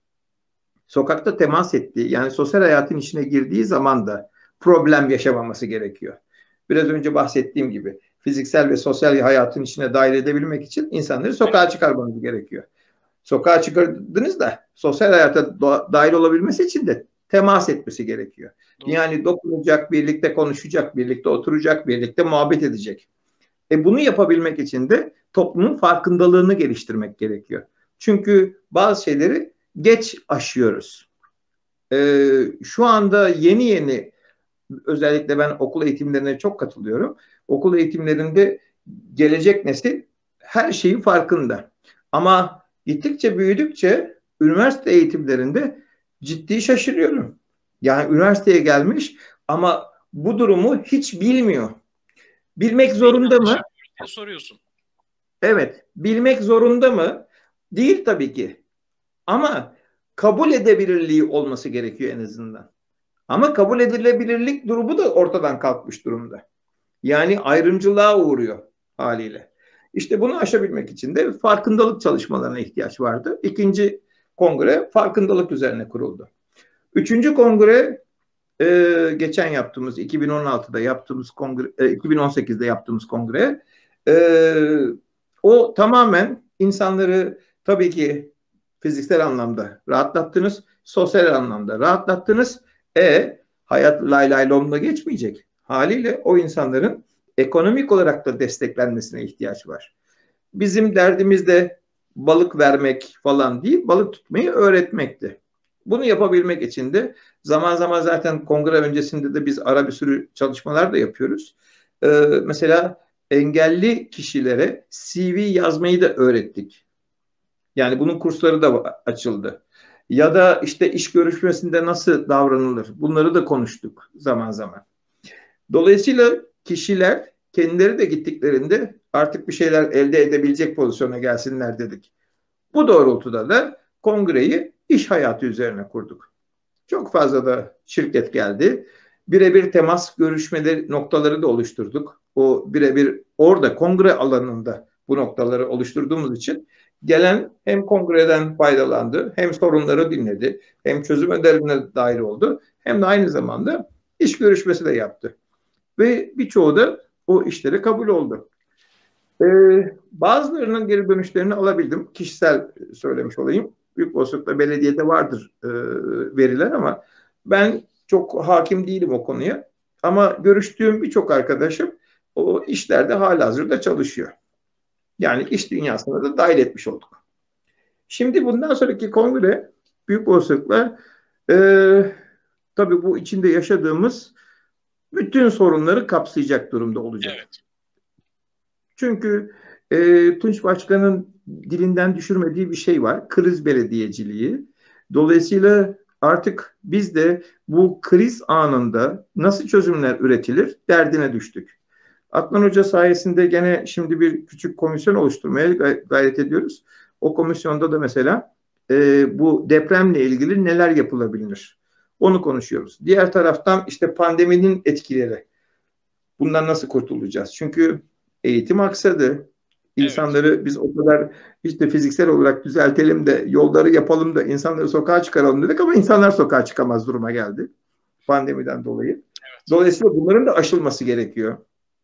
sokakta temas ettiği, yani sosyal hayatın içine girdiği zaman da problem yaşamaması gerekiyor. Biraz önce bahsettiğim gibi fiziksel ve sosyal hayatın içine dahil edebilmek için insanları sokağa çıkarmanız gerekiyor. Sokağa çıkardınız da sosyal hayata dahil olabilmesi için de temas etmesi gerekiyor. Doğru. Yani dokunacak, birlikte konuşacak, birlikte oturacak, birlikte muhabbet edecek. E bunu yapabilmek için de toplumun farkındalığını geliştirmek gerekiyor. Çünkü bazı şeyleri geç aşıyoruz. Ee, şu anda yeni yeni, özellikle ben okul eğitimlerine çok katılıyorum. Okul eğitimlerinde gelecek nesil her şeyin farkında. Ama gittikçe büyüdükçe üniversite eğitimlerinde ciddi şaşırıyorum. Yani üniversiteye gelmiş ama bu durumu hiç bilmiyor. Bilmek Biz neyi zorunda yanlış mı? yapıyoruz diye soruyorsun. Evet. Bilmek zorunda mı? Değil tabii ki. Ama kabul edebilirliği olması gerekiyor en azından. Ama kabul edilebilirlik durumu da ortadan kalkmış durumda. Yani ayrımcılığa uğruyor haliyle. İşte bunu aşabilmek için de farkındalık çalışmalarına ihtiyaç vardı. İkinci kongre farkındalık üzerine kuruldu. Üçüncü kongre e, geçen yaptığımız, iki bin on altıda yaptığımız kongre, e, iki bin on sekizde yaptığımız kongre, e, o tamamen insanları tabii ki fiziksel anlamda rahatlattınız, sosyal anlamda rahatlattınız. E hayat lay lay lomla geçmeyecek. Haliyle o insanların ekonomik olarak da desteklenmesine ihtiyaç var. Bizim derdimiz de balık vermek falan değil, balık tutmayı öğretmekti. Bunu yapabilmek için de zaman zaman, zaten kongre öncesinde de biz ara bir sürü çalışmalar da yapıyoruz. Ee, mesela engelli kişilere C V yazmayı da öğrettik. Yani bunun kursları da açıldı. Ya da işte iş görüşmesinde nasıl davranılır? Bunları da konuştuk zaman zaman. Dolayısıyla kişiler kendileri de gittiklerinde artık bir şeyler elde edebilecek pozisyona gelsinler dedik. Bu doğrultuda da kongreyi iş hayatı üzerine kurduk. Çok fazla da şirket geldi. Birebir temas görüşmeleri noktaları da oluşturduk. O birebir orada kongre alanında bu noktaları oluşturduğumuz için gelen hem kongreden faydalandı, hem sorunları dinledi, hem çözüm önerilerine dahil oldu, hem de aynı zamanda iş görüşmesi de yaptı. Ve birçoğu da o işlere kabul oldu. Ee, bazılarının geri dönüşlerini alabildim. Kişisel söylemiş olayım. Büyük olasılıkla belediyede vardır e, veriler ama ben çok hakim değilim o konuya. Ama görüştüğüm birçok arkadaşım o işlerde halihazırda çalışıyor. Yani iş dünyasına da dahil etmiş olduk. Şimdi bundan sonraki kongre büyük olasılıkla e, tabii bu içinde yaşadığımız bütün sorunları kapsayacak durumda olacak. Evet. Çünkü e, Tunç Başkan'ın dilinden düşürmediği bir şey var. Kriz belediyeciliği. Dolayısıyla artık biz de bu kriz anında nasıl çözümler üretilir derdine düştük. Adnan Hoca sayesinde gene şimdi bir küçük komisyon oluşturmaya gayret ediyoruz. O komisyonda da mesela e, bu depremle ilgili neler yapılabilir? Onu konuşuyoruz. Diğer taraftan işte pandeminin etkileri. Bundan nasıl kurtulacağız? Çünkü eğitim aksadı. Evet. İnsanları biz o kadar işte fiziksel olarak düzeltelim de yolları yapalım da insanları sokağa çıkaralım dedik ama insanlar sokağa çıkamaz duruma geldi pandemiden dolayı. Evet. Dolayısıyla bunların da aşılması gerekiyor.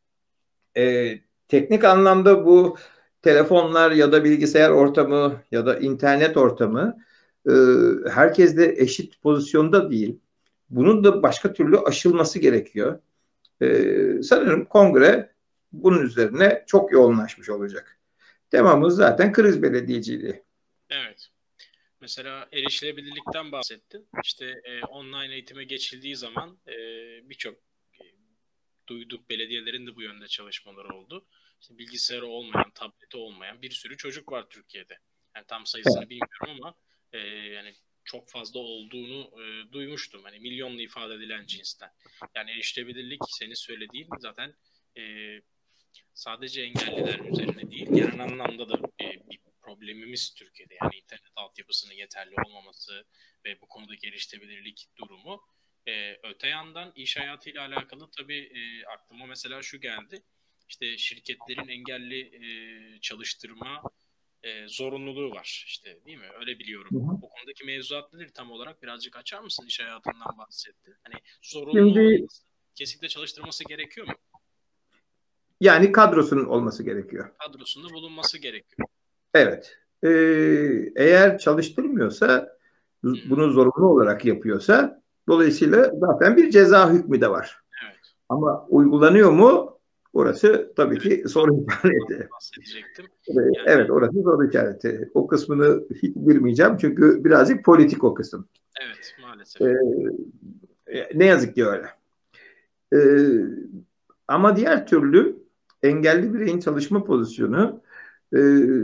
Ee, teknik anlamda bu telefonlar ya da bilgisayar ortamı ya da internet ortamı e, herkes de eşit pozisyonda değil. Bunun da başka türlü aşılması gerekiyor. Ee, sanırım kongre bunun üzerine çok yoğunlaşmış olacak. Temamız zaten kriz belediyeciliği. Evet. Mesela erişilebilirlikten bahsettin. İşte e, online eğitime geçildiği zaman e, birçok e, duyduk belediyelerin de bu yönde çalışmaları oldu. İşte bilgisayarı olmayan, tableti olmayan bir sürü çocuk var Türkiye'de. Yani tam sayısını Evet. bilmiyorum ama e, yani çok fazla olduğunu e, duymuştum. Hani milyonla ifade edilen cinsten. Yani erişilebilirlik senin söylediğin zaten e, sadece engelliler üzerine değil, genel anlamda da e, bir problemimiz Türkiye'de. Yani internet altyapısının yeterli olmaması ve bu konudaki erişilebilirlik durumu. E, öte yandan iş hayatıyla alakalı tabii e, aklıma mesela şu geldi. İşte şirketlerin engelli e, çalıştırma e, zorunluluğu var. İşte değil mi? Öyle biliyorum. Hı hı. O konudaki mevzuat nedir tam olarak? Birazcık açar mısın? İş hayatından bahsetti. Hani zorunlu Şimdi olması, kesinlikle çalıştırması gerekiyor mu? yani kadrosunun olması gerekiyor. Kadrosunda bulunması gerekiyor. Evet. Ee, eğer çalıştırmıyorsa, Hı hı. bunu zorunlu olarak yapıyorsa, dolayısıyla zaten bir ceza hükmü de var. Evet. Ama uygulanıyor mu? Orası tabii Evet. ki Tam soru işareti. bahsedecektim. Ee, Yani Evet, orası soru işareti. O kısmını hiç girmeyeceğim çünkü birazcık politik o kısım. evet maalesef. Ee, ne yazık ki öyle. Ee, ama diğer türlü engelli bireyin çalışma pozisyonu, e,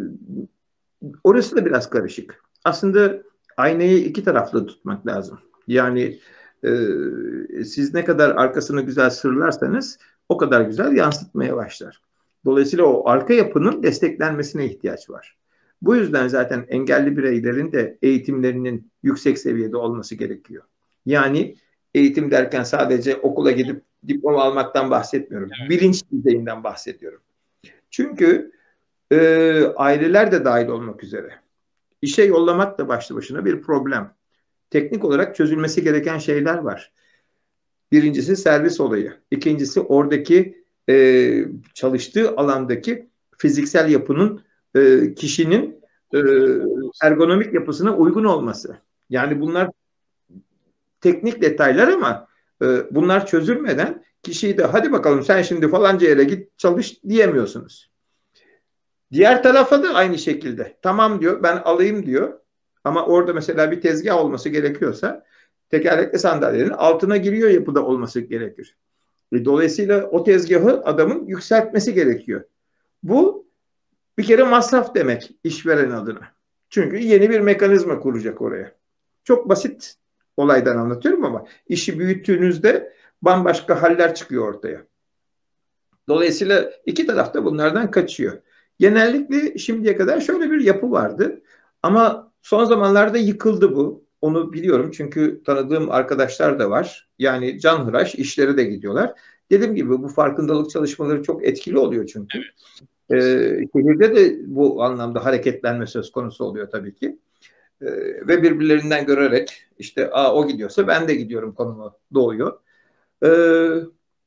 orası da biraz karışık. Aslında aynayı iki taraflı tutmak lazım. Yani e, siz ne kadar arkasını güzel sırlarsanız o kadar güzel yansıtmaya başlar. Dolayısıyla o arka yapının desteklenmesine ihtiyaç var. Bu yüzden zaten engelli bireylerin de eğitimlerinin yüksek seviyede olması gerekiyor. Yani eğitim derken sadece okula gidip diploma almaktan bahsetmiyorum. Evet. Bilinç düzeyinden bahsediyorum. Çünkü e, aileler de dahil olmak üzere İşe yollamak da başlı başına bir problem. Teknik olarak çözülmesi gereken şeyler var. Birincisi servis olayı. İkincisi oradaki e, çalıştığı alandaki fiziksel yapının, e, kişinin e, Uygun olması. ergonomik yapısına uygun olması. Yani Evet. bunlar teknik detaylar ama e, bunlar çözülmeden kişiyi de hadi bakalım sen şimdi falanca yere git çalış diyemiyorsunuz. Diğer tarafa da aynı şekilde. Tamam diyor, ben alayım diyor. Ama orada mesela bir tezgah olması gerekiyorsa tekerlekli sandalyenin altına giriyor yapıda olması gerekir. E, dolayısıyla o tezgahı adamın yükseltmesi gerekiyor. Bu bir kere masraf demek işveren adına. Çünkü yeni bir mekanizma kuracak oraya. Çok basit olaydan anlatıyorum ama işi büyüttüğünüzde bambaşka haller çıkıyor ortaya. Dolayısıyla iki taraf da bunlardan kaçıyor. Genellikle şimdiye kadar şöyle bir yapı vardı. Ama son zamanlarda yıkıldı bu. Onu biliyorum çünkü tanıdığım arkadaşlar da var. Yani canhıraş işleri de gidiyorlar. Dediğim gibi bu farkındalık çalışmaları çok etkili oluyor çünkü. Evet. Ee, Kesinlikle. şehirde de bu anlamda hareketlenme söz konusu oluyor tabii ki. Ee, ve birbirlerinden görerek işte Aa, o gidiyorsa ben de gidiyorum konumu doğuyor. Ee,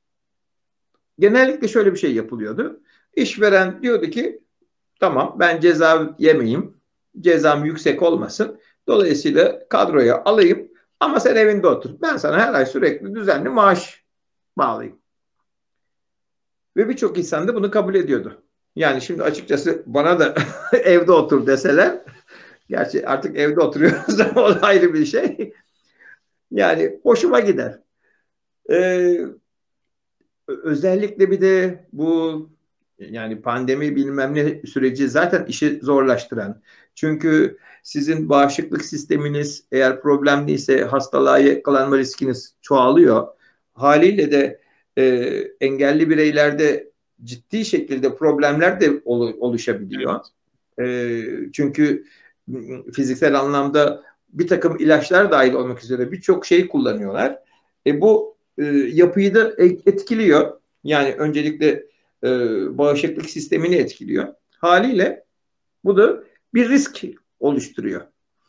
genellikle şöyle bir şey yapılıyordu. İşveren diyordu ki tamam ben ceza yemeyeyim. Cezam yüksek olmasın. Dolayısıyla kadroya alayım ama sen evinde otur. Ben sana her ay sürekli düzenli maaş bağlayayım. Ve birçok insan da bunu kabul ediyordu. Yani şimdi açıkçası bana da evde otur deseler, gerçi artık evde oturuyoruz ama o da ayrı bir şey. Yani hoşuma gider. Ee, özellikle bir de bu yani pandemi bilmem ne süreci zaten işi zorlaştıran. Çünkü sizin bağışıklık sisteminiz eğer problemliyse hastalığa yakalanma riskiniz çoğalıyor. Haliyle de e, engelli bireylerde ciddi şekilde problemler de oluşabiliyor. Evet. E, çünkü fiziksel anlamda bir takım ilaçlar dahil olmak üzere birçok şey kullanıyorlar. E, bu e, yapıyı da etkiliyor. Yani öncelikle e, bağışıklık sistemini etkiliyor. Haliyle bu da bir risk oluşturuyor.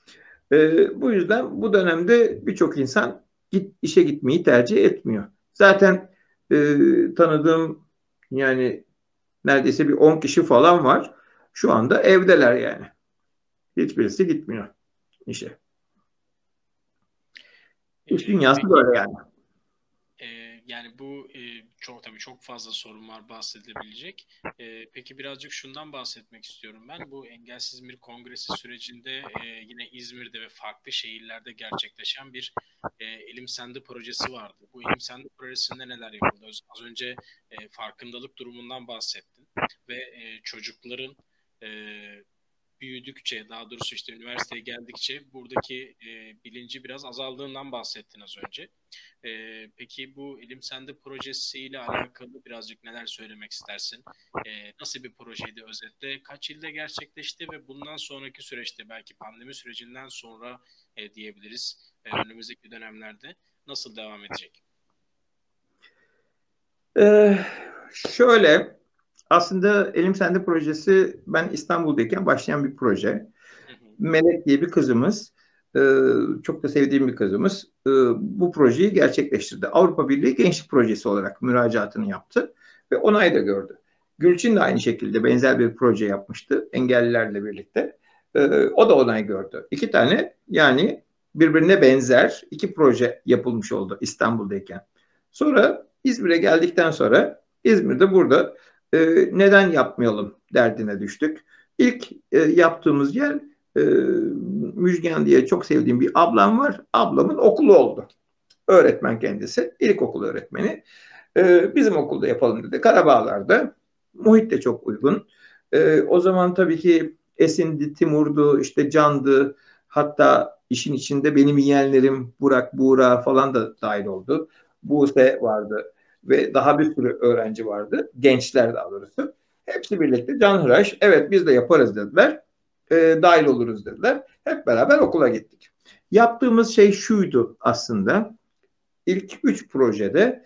E, bu yüzden bu dönemde birçok insan git, işe gitmeyi tercih etmiyor. Zaten e, tanıdığım yani neredeyse bir on kişi falan var. Şu anda evdeler yani. Hiçbirisi gitmiyor işe. İş Ee, dünyası peki böyle yani. e, yani bu e, çok tabii çok fazla sorun var bahsedilebilecek. E, peki birazcık şundan bahsetmek istiyorum ben. Bu Engelsiz İzmir Kongresi sürecinde e, yine İzmir'de ve farklı şehirlerde gerçekleşen bir e, Elim Sende projesi vardı. Bu Elim Sende projesinde neler yapıldı? Az önce e, farkındalık durumundan bahsettin ve e, çocukların e, büyüdükçe, daha doğrusu işte üniversiteye geldikçe buradaki e, bilinci biraz azaldığından bahsettin az önce. E, peki bu İlim Sende projesiyle alakalı birazcık neler söylemek istersin? E, nasıl bir projeydi özetle? Kaç ilde gerçekleşti ve bundan sonraki süreçte belki pandemi sürecinden sonra e, diyebiliriz e, önümüzdeki dönemlerde nasıl devam edecek? Ee, şöyle, aslında Elim Sende projesi ben İstanbul'dayken başlayan bir proje. Hı hı. Melek diye bir kızımız, e, çok da sevdiğim bir kızımız e, bu projeyi gerçekleştirdi. Avrupa Birliği Gençlik Projesi olarak müracaatını yaptı ve onay da gördü. Gülçin de aynı şekilde benzer bir proje yapmıştı engellilerle birlikte. E, o da onay gördü. İki tane, yani birbirine benzer iki proje yapılmış oldu İstanbul'dayken. Sonra İzmir'e geldikten sonra İzmir'de burada e, neden yapmayalım derdine düştük. İlk e, yaptığımız yer e, Müjgan diye çok sevdiğim bir ablam var. Ablamın okulu oldu. Öğretmen kendisi. İlkokul öğretmeni. E, bizim okulda yapalım dedi. Karabağlar'da. Muhit de çok uygun. E, o zaman tabii ki Esin'di, Timur'du, işte Can'dı. Hatta işin içinde benim yeğenlerim Burak, Buğra falan da dahil oldu. Buse vardı ve daha bir sürü öğrenci vardı. Gençler daha doğrusu. Hepsi birlikte canhıraş. Evet biz de yaparız dediler. E, dahil oluruz dediler. Hep beraber okula gittik. Yaptığımız şey şuydu aslında. İlk üç projede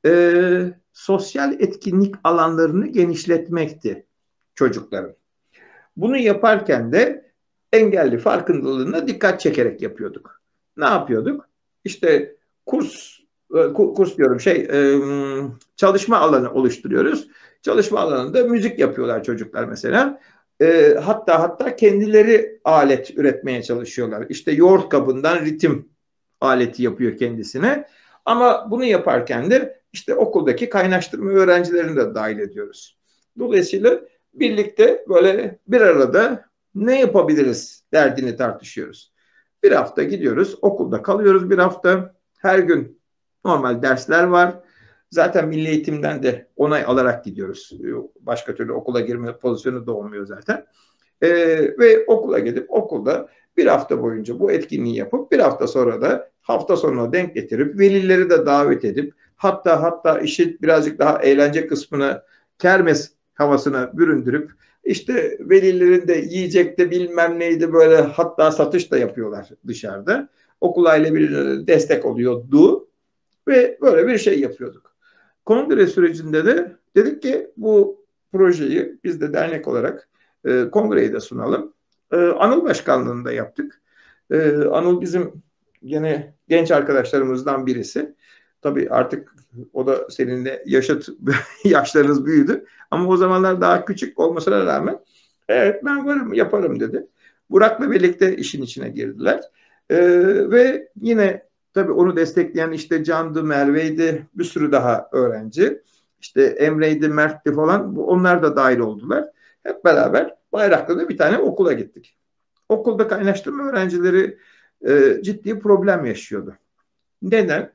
e, sosyal etkinlik alanlarını genişletmekti çocukların. Bunu yaparken de engelli farkındalığına dikkat çekerek yapıyorduk. Ne yapıyorduk? İşte kurs kurs diyorum şey çalışma alanı oluşturuyoruz. Çalışma alanında müzik yapıyorlar çocuklar mesela. Hatta hatta kendileri alet üretmeye çalışıyorlar. İşte yoğurt kabından ritim aleti yapıyor kendisine. Ama bunu yaparken de işte okuldaki kaynaştırma öğrencilerini de dahil ediyoruz. Dolayısıyla birlikte böyle bir arada ne yapabiliriz derdini tartışıyoruz. Bir hafta gidiyoruz, okulda kalıyoruz bir hafta. Her gün normal dersler var. Zaten Milli Eğitim'den de onay alarak gidiyoruz. Başka türlü okula girme pozisyonu da olmuyor zaten. Ee, ve okula gidip okulda bir hafta boyunca bu etkinliği yapıp bir hafta sonra da hafta sonuna denk getirip velileri de davet edip hatta hatta işi birazcık daha eğlence kısmına kermes havasına büründürüp işte velilerin de yiyecekte bilmem neydi böyle hatta satış da yapıyorlar dışarıda. Okul aile birliğine destek oluyordu ve böyle bir şey yapıyorduk. Kongre sürecinde de dedik ki bu projeyi biz de dernek olarak e, kongreye de sunalım. E, Anıl Başkanlığı'nda yaptık. E, Anıl bizim yine genç arkadaşlarımızdan birisi. Tabii artık o da seninle yaşıt yaşlarınız büyüdü. Ama o zamanlar daha küçük olmasına rağmen evet ben varım yaparım dedi. Burak'la birlikte işin içine girdiler. Ee, ve yine tabii onu destekleyen işte Can'dı, Merve'ydi, bir sürü daha öğrenci. İşte Emre'ydi, Mert'ti falan onlar da dahil oldular. Hep beraber Bayraklı'da bir tane okula gittik. Okulda kaynaştırma öğrencileri e, ciddi problem yaşıyordu. Neden?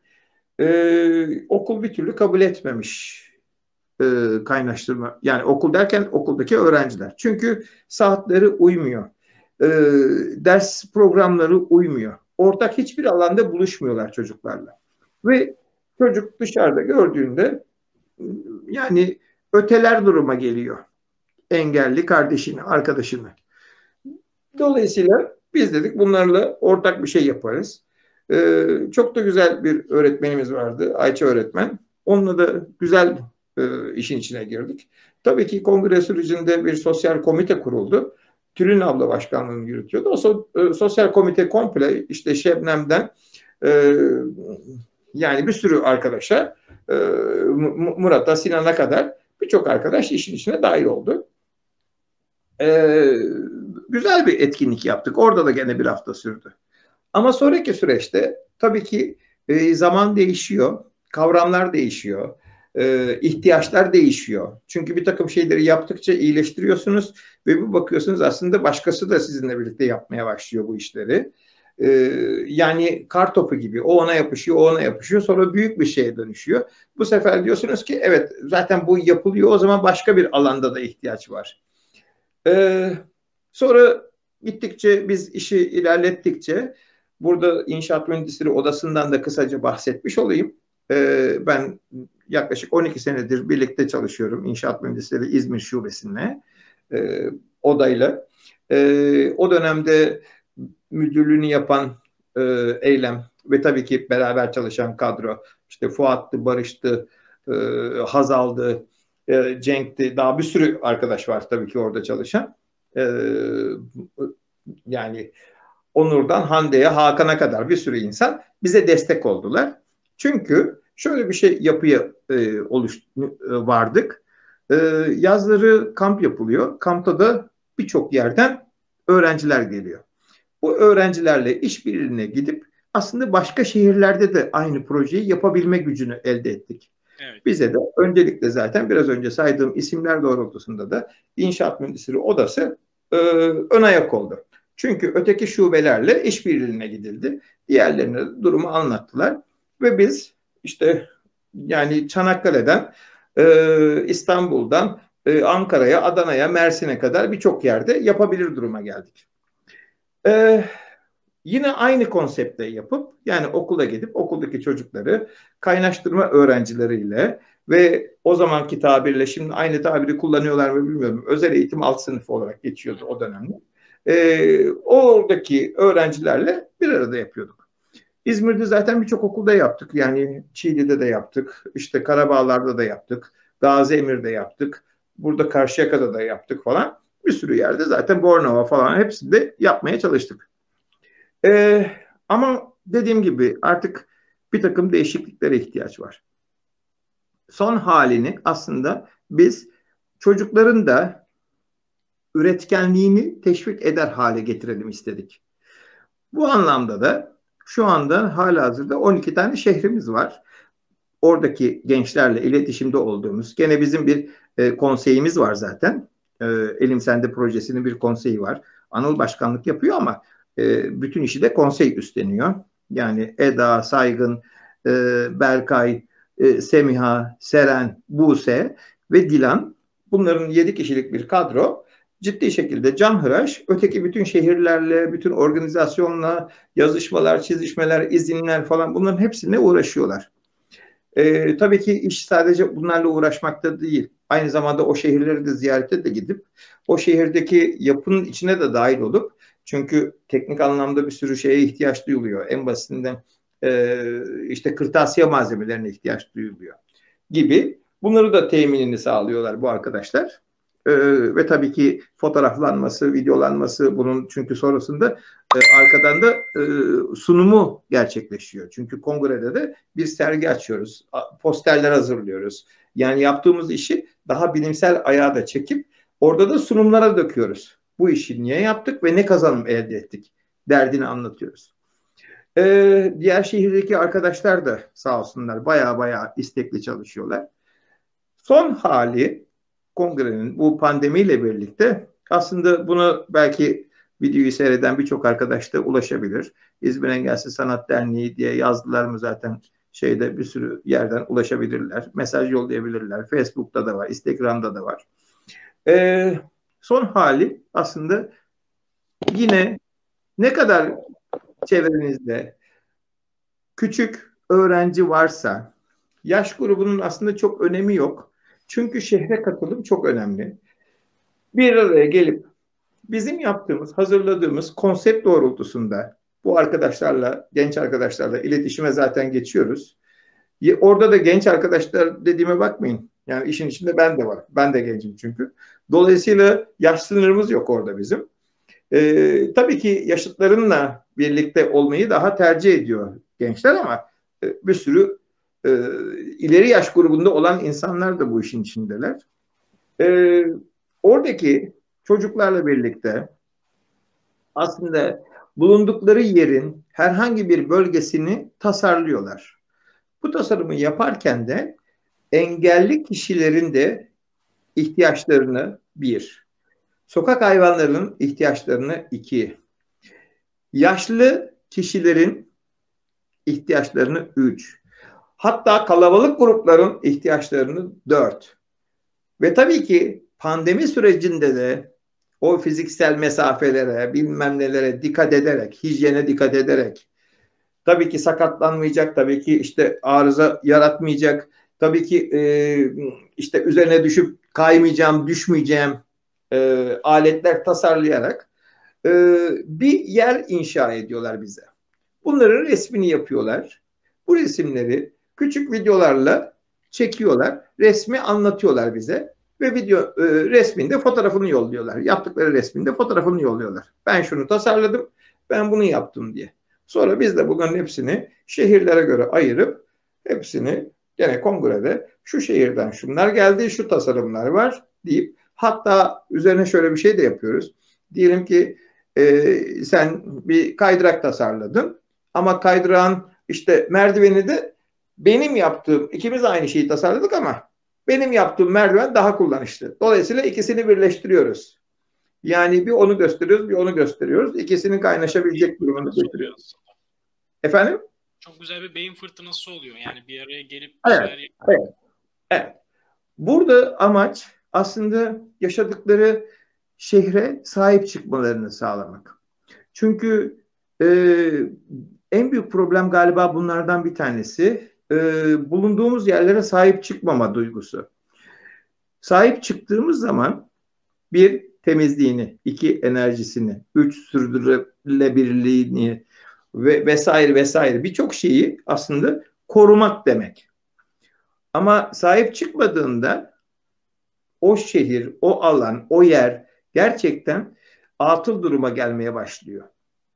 Ee, okul bir türlü kabul etmemiş e, kaynaştırma. Yani okul derken okuldaki öğrenciler. Çünkü saatleri uymuyor. E, ders programları uymuyor. Ortak hiçbir alanda buluşmuyorlar çocuklarla. Ve çocuk dışarıda gördüğünde yani öteler duruma geliyor. Engelli kardeşini, arkadaşını. Dolayısıyla biz dedik bunlarla ortak bir şey yaparız. Ee, çok da güzel bir öğretmenimiz vardı, Ayça öğretmen. Onunla da güzel e, işin içine girdik. Tabii ki kongre sürecinde bir sosyal komite kuruldu. Tülin abla başkanlığını yürütüyordu. O so, e, sosyal komite komple işte Şebnem'den e, yani bir sürü arkadaşa e, Murat'a, Sinan'a kadar birçok arkadaş işin içine dahil oldu. Ee, güzel bir etkinlik yaptık. Orada da gene bir hafta sürdü. Ama sonraki süreçte tabii ki e, zaman değişiyor. kavramlar değişiyor. E, ihtiyaçlar değişiyor. Çünkü bir takım şeyleri yaptıkça iyileştiriyorsunuz ve bir bakıyorsunuz aslında başkası da sizinle birlikte yapmaya başlıyor bu işleri. E, yani kar topu gibi o ona yapışıyor, o ona yapışıyor, sonra büyük bir şeye dönüşüyor. Bu sefer diyorsunuz ki evet zaten bu yapılıyor, o zaman başka bir alanda da ihtiyaç var. E, sonra gittikçe biz işi ilerlettikçe burada inşaat mühendisleri odasından da kısaca bahsetmiş olayım. E, ben yaklaşık on iki senedir birlikte çalışıyorum İnşaat Mühendisleri İzmir Şubesi'nde e, odayla. E, o dönemde müdürlüğünü yapan e, Eylem ve tabii ki beraber çalışan kadro işte Fuat'tı, Barış'tı, e, Hazal'dı, e, Cenk'ti, daha bir sürü arkadaş var tabii ki orada çalışan. E, yani Onur'dan Hande'ye, Hakan'a kadar bir sürü insan bize destek oldular. Çünkü şöyle bir şey yapıya e, oluş, e, vardık. E, yazları kamp yapılıyor. Kampta da birçok yerden öğrenciler geliyor. Bu öğrencilerle işbirliğine gidip aslında başka şehirlerde de aynı projeyi yapabilme gücünü elde ettik. Evet. Bize de öncelikle zaten biraz önce saydığım isimler doğrultusunda da İnşaat Mühendisleri Odası e, ön ayak oldu. Çünkü öteki şubelerle işbirliğine gidildi. Diğerlerine de durumu anlattılar. Ve biz işte yani Çanakkale'den, e, İstanbul'dan, e, Ankara'ya, Adana'ya, Mersin'e kadar birçok yerde yapabilir duruma geldik. E, Yine aynı konsepte yapıp yani okula gidip okuldaki çocukları kaynaştırma öğrencileriyle ve o zamanki tabirle şimdi aynı tabiri kullanıyorlar mı bilmiyorum. Özel eğitim alt sınıfı olarak geçiyordu o dönemde. Ee, oradaki öğrencilerle bir arada yapıyorduk. İzmir'de zaten birçok okulda yaptık. Yani Çiğli'de de yaptık. İşte Karabağlar'da da yaptık. Gaziemir'de yaptık. Burada Karşıyaka'da da yaptık falan. Bir sürü yerde zaten Bornova falan hepsinde yapmaya çalıştık. Ee, ama dediğim gibi artık bir takım değişikliklere ihtiyaç var. Son halini aslında biz çocukların da üretkenliğini teşvik eder hale getirelim istedik. Bu anlamda da şu anda halihazırda on iki tane şehrimiz var. Oradaki gençlerle iletişimde olduğumuz, gene bizim bir e, konseyimiz var zaten. E, Elim Sende projesinin bir konseyi var. Anıl başkanlık yapıyor ama e, bütün işi de konsey üstleniyor. Yani Eda, Saygın, e, Berkay, e, Semiha, Seren, Buse ve Dilan. Bunların yedi kişilik bir kadro. Ciddi şekilde canhıraş, öteki bütün şehirlerle, bütün organizasyonla, yazışmalar, çizişmeler, izinler falan bunların hepsine uğraşıyorlar. E, tabii ki iş sadece bunlarla uğraşmakta değil. Aynı zamanda o şehirleri de ziyarete de gidip o şehirdeki yapının içine de dahil olup çünkü teknik anlamda bir sürü şeye ihtiyaç duyuluyor. En basitinden e, işte kırtasiye malzemelerine ihtiyaç duyuluyor gibi. Bunları da teminini sağlıyorlar bu arkadaşlar. Ee, ve tabii ki fotoğraflanması, videolanması bunun çünkü sonrasında e, arkadan da e, sunumu gerçekleşiyor. Çünkü kongrede de bir sergi açıyoruz, posterler hazırlıyoruz. Yani yaptığımız işi daha bilimsel ayağa da çekip orada da sunumlara döküyoruz. Bu işi niye yaptık ve ne kazanım elde ettik derdini anlatıyoruz. Ee, diğer şehirdeki arkadaşlar da sağ olsunlar baya baya istekli çalışıyorlar. Son hali kongrenin bu pandemiyle birlikte aslında bunu belki videoyu seyreden birçok arkadaş da ulaşabilir. İzmir Engelsiz Sanat Derneği diye yazdılar mı zaten şeyde bir sürü yerden ulaşabilirler. Mesaj yollayabilirler. Facebook'ta da var, Instagram'da da var. Ee, son hali aslında yine ne kadar çevrenizde küçük öğrenci varsa yaş grubunun aslında çok önemi yok. Çünkü şehre katılım çok önemli. Bir araya gelip bizim yaptığımız, hazırladığımız konsept doğrultusunda bu arkadaşlarla, genç arkadaşlarla iletişime zaten geçiyoruz. Orada da genç arkadaşlar dediğime bakmayın. Yani işin içinde ben de var. Ben de gencim çünkü. Dolayısıyla yaş sınırımız yok orada bizim. Ee, tabii ki yaşıtlarınla birlikte olmayı daha tercih ediyor gençler ama e, bir sürü e, ileri yaş grubunda olan insanlar da bu işin içindeler. E, oradaki çocuklarla birlikte aslında bulundukları yerin herhangi bir bölgesini tasarlıyorlar. Bu tasarımı yaparken de engelli kişilerin de ihtiyaçlarını bir, sokak hayvanlarının ihtiyaçlarını iki, yaşlı kişilerin ihtiyaçlarını üç, hatta kalabalık grupların ihtiyaçlarını dört. Ve tabii ki pandemi sürecinde de o fiziksel mesafelere, bilmem nelere dikkat ederek, hijyene dikkat ederek, tabii ki sakatlanmayacak, tabii ki işte arıza yaratmayacak, tabii ki e, işte üzerine düşüp kaymayacağım, düşmeyeceğim e, aletler tasarlayarak e, bir yer inşa ediyorlar bize. Bunların resmini yapıyorlar. Bu resimleri küçük videolarla çekiyorlar, resmi anlatıyorlar bize ve video e, resminde fotoğrafını yolluyorlar. Yaptıkları resminde fotoğrafını yolluyorlar. Ben şunu tasarladım, ben bunu yaptım diye. Sonra biz de bunların hepsini şehirlere göre ayırıp hepsini gene kongrede şu şehirden şunlar geldi, şu tasarımlar var deyip hatta üzerine şöyle bir şey de yapıyoruz. Diyelim ki e, sen bir kaydırak tasarladın ama kaydırağın işte merdiveni de benim yaptığım, ikimiz aynı şeyi tasarladık ama benim yaptığım merdiven daha kullanışlı. Dolayısıyla ikisini birleştiriyoruz. Yani bir onu gösteriyoruz, bir onu gösteriyoruz. İkisinin kaynaşabilecek durumunu getiriyoruz. Efendim? Çok güzel bir beyin fırtınası oluyor. Yani bir araya gelip evet, şeyler evet, evet. Burada amaç aslında yaşadıkları şehre sahip çıkmalarını sağlamak. Çünkü e, en büyük problem galiba bunlardan bir tanesi e, bulunduğumuz yerlere sahip çıkmama duygusu. Sahip çıktığımız zaman bir temizliğini, iki enerjisini, üç sürdürülebilirliğini ve vesaire vesaire birçok şeyi aslında korumak demek. Ama sahip çıkmadığında o şehir, o alan, o yer gerçekten atıl duruma gelmeye başlıyor.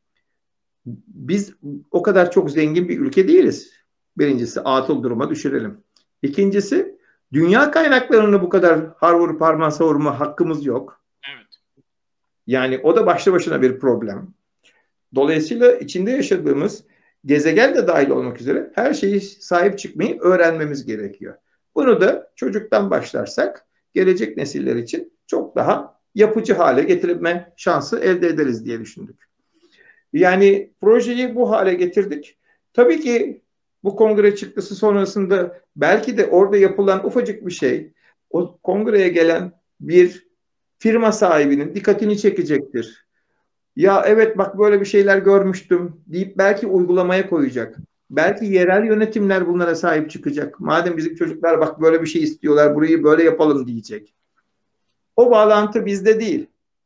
Biz o kadar çok zengin bir ülke değiliz. Birincisi atıl duruma düşürelim. İkincisi dünya kaynaklarını bu kadar har vurup harman savurma hakkımız yok. Evet. Yani o da başlı başına bir problem. Dolayısıyla içinde yaşadığımız gezegen de dahil olmak üzere her şeyi sahip çıkmayı öğrenmemiz gerekiyor. Bunu da çocuktan başlarsak gelecek nesiller için çok daha yapıcı hale getirme şansı elde ederiz diye düşündük. Yani projeyi bu hale getirdik. Tabii ki bu kongre çıktısı sonrasında belki de orada yapılan ufacık bir şey o kongreye gelen bir firma sahibinin dikkatini çekecektir. Ya evet bak böyle bir şeyler görmüştüm deyip belki uygulamaya koyacak. Belki yerel yönetimler bunlara sahip çıkacak. Madem bizim çocuklar bak böyle bir şey istiyorlar burayı böyle yapalım diyecek. O bağlantı bizde değil.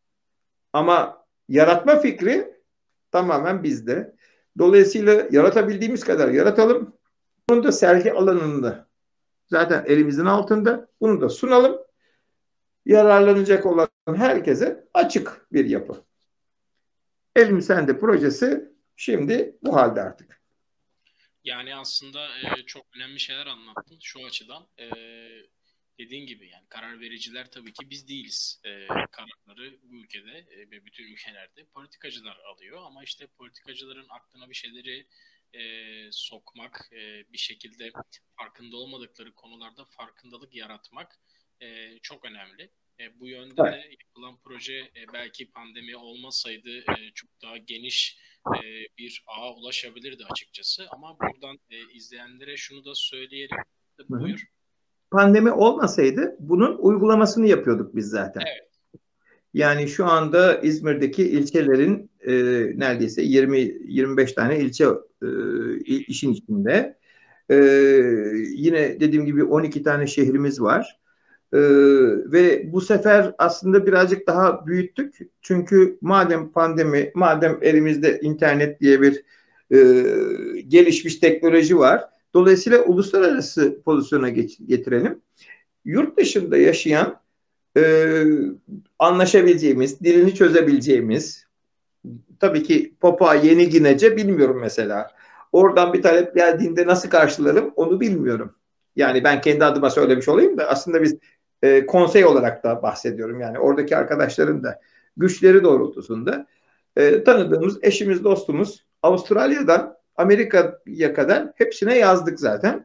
Ama yaratma fikri tamamen bizde. Dolayısıyla yaratabildiğimiz kadar yaratalım. Bunu da sergi alanında zaten elimizin altında. Bunu da sunalım. Yararlanacak olan herkese açık bir yapı. Elim Sende projesi şimdi bu halde artık. Yani aslında e, çok önemli şeyler anlattın şu açıdan. E, dediğin gibi yani karar vericiler tabii ki biz değiliz. E, kararları bu ülkede e, ve bütün ülkelerde politikacılar alıyor. Ama işte politikacıların aklına bir şeyleri e, sokmak, e, bir şekilde farkında olmadıkları konularda farkındalık yaratmak e, çok önemli. E, bu yönde Evet. de yapılan proje e, belki pandemi olmasaydı e, çok daha geniş e, bir ağa ulaşabilirdi açıkçası. Ama buradan e, izleyenlere şunu da söyleyelim. Buyur. Pandemi olmasaydı bunun uygulamasını yapıyorduk biz zaten. Evet. Yani şu anda İzmir'deki ilçelerin e, neredeyse yirmi yirmi beş tane ilçe e, işin içinde. E, yine dediğim gibi on iki tane şehrimiz var. Ee, ve bu sefer aslında birazcık daha büyüttük. Çünkü madem pandemi, madem elimizde internet diye bir e, gelişmiş teknoloji var. Dolayısıyla uluslararası pozisyona geç, getirelim. Yurt dışında yaşayan e, anlaşabileceğimiz, dilini çözebileceğimiz, tabii ki Papua Yeni Ginece bilmiyorum mesela. Oradan bir talep geldiğinde nasıl karşılarım onu bilmiyorum. Yani ben kendi adıma söylemiş olayım da aslında biz e, konsey olarak da bahsediyorum. Yani oradaki arkadaşların da güçleri doğrultusunda e, tanıdığımız eşimiz, dostumuz Avustralya'dan Amerika'ya kadar hepsine yazdık zaten.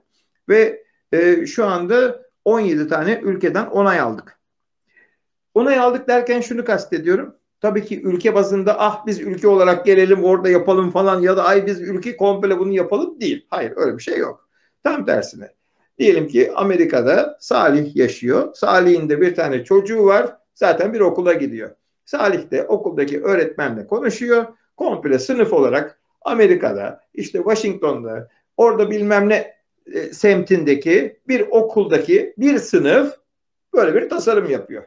Ve e, şu anda on yedi tane ülkeden onay aldık. Onay aldık derken şunu kastediyorum. Tabii ki ülke bazında ah biz ülke olarak gelelim orada yapalım falan ya da ay biz ülke komple bunu yapalım değil. Hayır, öyle bir şey yok. Tam tersine. Diyelim ki Amerika'da Salih yaşıyor. Salih'in de bir tane çocuğu var. Zaten bir okula gidiyor. Salih de okuldaki öğretmenle konuşuyor. Komple sınıf olarak Amerika'da, işte Washington'da, orada bilmem ne e, semtindeki bir okuldaki bir sınıf böyle bir tasarım yapıyor.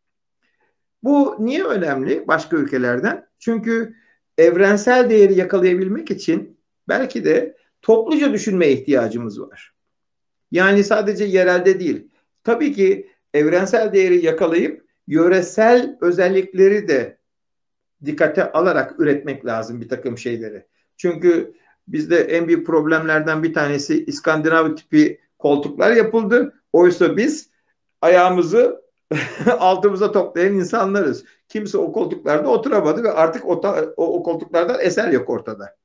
Bu niye önemli başka ülkelerden? Çünkü evrensel değeri yakalayabilmek için belki de topluca düşünmeye ihtiyacımız var. Yani sadece yerelde değil. Tabii ki evrensel değeri yakalayıp yöresel özellikleri de dikkate alarak üretmek lazım bir takım şeyleri. Çünkü bizde en büyük problemlerden bir tanesi İskandinav tipi koltuklar yapıldı. Oysa biz ayağımızı altımıza toplayan insanlarız. Kimse o koltuklarda oturamadı ve artık o, o, o koltuklardan eser yok ortada.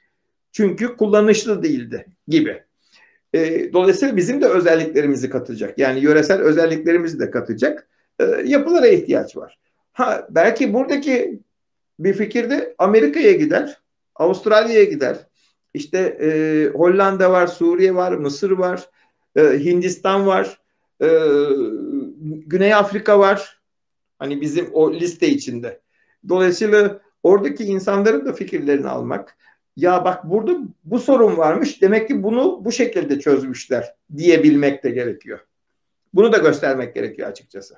Çünkü kullanışlı değildi gibi. E, dolayısıyla bizim de özelliklerimizi katacak. Yani yöresel özelliklerimizi de katacak e, yapılara ihtiyaç var. Ha, belki buradaki bir fikir de Amerika'ya gider, Avustralya'ya gider. İşte e, Hollanda var, Suriye var, Mısır var, e, Hindistan var, e, Güney Afrika var. Hani bizim o liste içinde. Dolayısıyla oradaki insanların da fikirlerini almak, ya bak burada bu sorun varmış, demek ki bunu bu şekilde çözmüşler diyebilmek de gerekiyor. Bunu da göstermek gerekiyor açıkçası.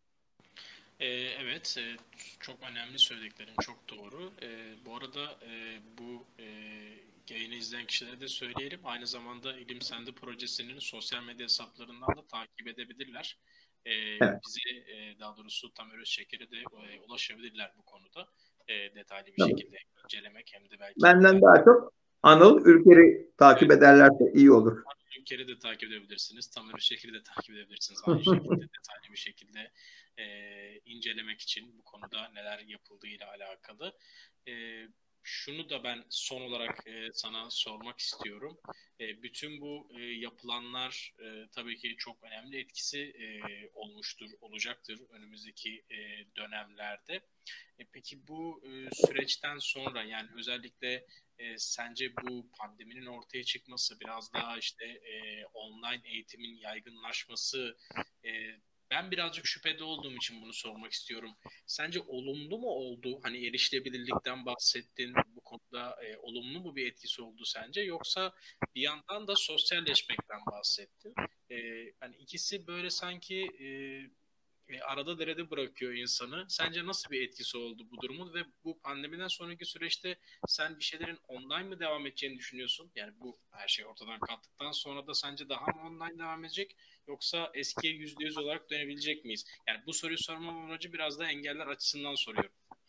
Ee, evet, e, çok önemli söylediklerin, çok doğru. E, bu arada e, bu e, yayını izleyen kişilere de söyleyelim. Aynı zamanda İlim Sende projesinin sosyal medya hesaplarından da takip edebilirler. E, Evet. bize e, daha doğrusu Tamer Özşeker'e de e, ulaşabilirler bu konuda. E, detaylı bir Tamam. şekilde incelemek hem de belki... Benden belki, daha çok Anıl Ülker'i takip evet. ederlerse iyi olur. Anıl Ülker'i de takip edebilirsiniz. Tamer Özşeker'i de takip edebilirsiniz. Aynı şekilde detaylı bir şekilde e, incelemek için bu konuda neler yapıldığıyla alakalı. E, şunu da ben son olarak e, sana sormak istiyorum. E, bütün bu e, yapılanlar e, tabii ki çok önemli etkisi e, olmuştur, olacaktır önümüzdeki e, dönemlerde. E, peki bu e, süreçten sonra, yani özellikle e, sence bu pandeminin ortaya çıkması, biraz daha işte e, online eğitimin yaygınlaşması, e, ben birazcık şüphede olduğum için bunu sormak istiyorum. Sence olumlu mu oldu? Hani erişilebilirlikten bahsettin. Bu konuda e, olumlu mu bir etkisi oldu sence? Yoksa bir yandan da sosyalleşmekten bahsettin. E, hani ikisi böyle sanki e, e, arada derede bırakıyor insanı. Sence nasıl bir etkisi oldu bu durumun ve bu pandemiden sonraki süreçte sen bir şeylerin online mı devam edeceğini düşünüyorsun? Yani bu her şey ortadan kalktıktan sonra da sence daha mı online devam edecek? Yoksa eskiye yüzde yüz olarak dönebilecek miyiz? Yani bu soruyu sormam amacı biraz da engeller açısından soruyorum.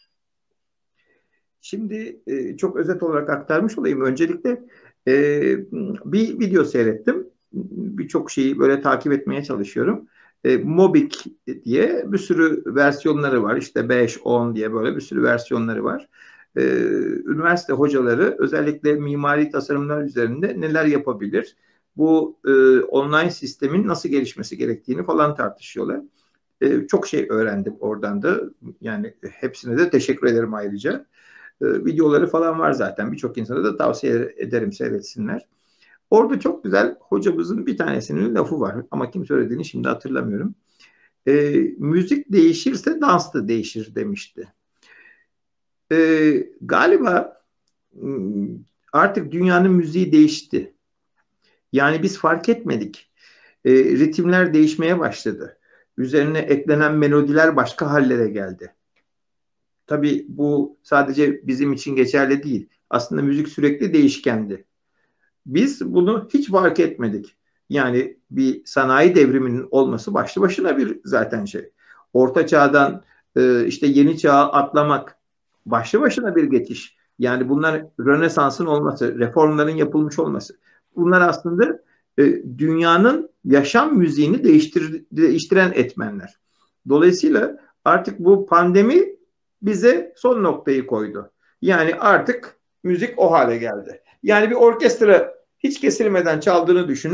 Şimdi e, çok özet olarak aktarmış olayım. Öncelikle e, bir video seyrettim. Birçok şeyi böyle takip etmeye çalışıyorum. E, Mobik diye bir sürü versiyonları var. İşte beş, on diye böyle bir sürü versiyonları var. E, üniversite hocaları özellikle mimari tasarımlar üzerinde neler yapabilir? Bu e, online sistemin nasıl gelişmesi gerektiğini falan tartışıyorlar. E, çok şey öğrendim oradan da. Yani hepsine de teşekkür ederim ayrıca. E, videoları falan var zaten. Birçok insana da tavsiye ederim seyretsinler. Orada çok güzel hocamızın bir tanesinin lafı var ama kim söylediğini şimdi hatırlamıyorum. E, müzik değişirse dans da değişir demişti. E, galiba artık dünyanın müziği değişti. Yani biz fark etmedik. E, ritimler değişmeye başladı. Üzerine eklenen melodiler başka hallere geldi. Tabii bu sadece bizim için geçerli değil. Aslında müzik sürekli değişkendi. Biz bunu hiç fark etmedik. Yani bir sanayi devriminin olması başlı başına bir zaten şey. Orta çağdan e, işte yeni çağa atlamak başlı başına bir geçiş. Yani bunlar Rönesans'ın olması, reformların yapılmış olması. Bunlar aslında e, dünyanın yaşam müziğini değiştir, değiştiren etmenler. Dolayısıyla artık bu pandemi bize son noktayı koydu. Yani artık müzik o hale geldi. Yani bir orkestra hiç kesilmeden çaldığını düşünün.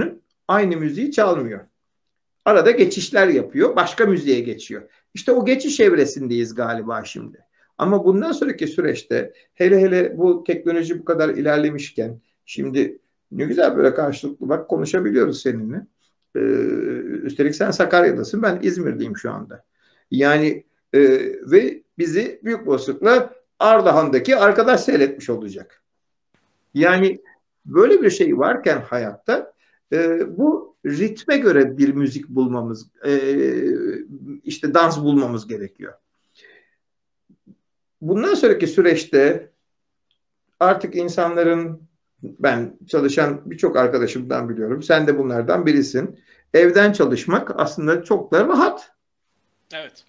aynı müziği çalmıyor. Arada geçişler yapıyor, başka müziğe geçiyor. İşte o geçiş evresindeyiz galiba şimdi. Ama bundan sonraki süreçte hele hele bu teknoloji bu kadar ilerlemişken şimdi ne güzel böyle karşılıklı bak konuşabiliyoruz seninle. Ee, üstelik sen Sakarya'dasın, ben İzmir'deyim şu anda. Yani e, ve bizi büyük olasılıkla Ardahan'daki arkadaş seyretmiş olacak. Yani böyle bir şey varken hayatta e, bu ritme göre bir müzik bulmamız, e, işte dans bulmamız gerekiyor. Bundan sonraki süreçte artık insanların, ben çalışan birçok arkadaşımdan biliyorum, sen de bunlardan birisin. Evden çalışmak aslında çok da rahat. Evet.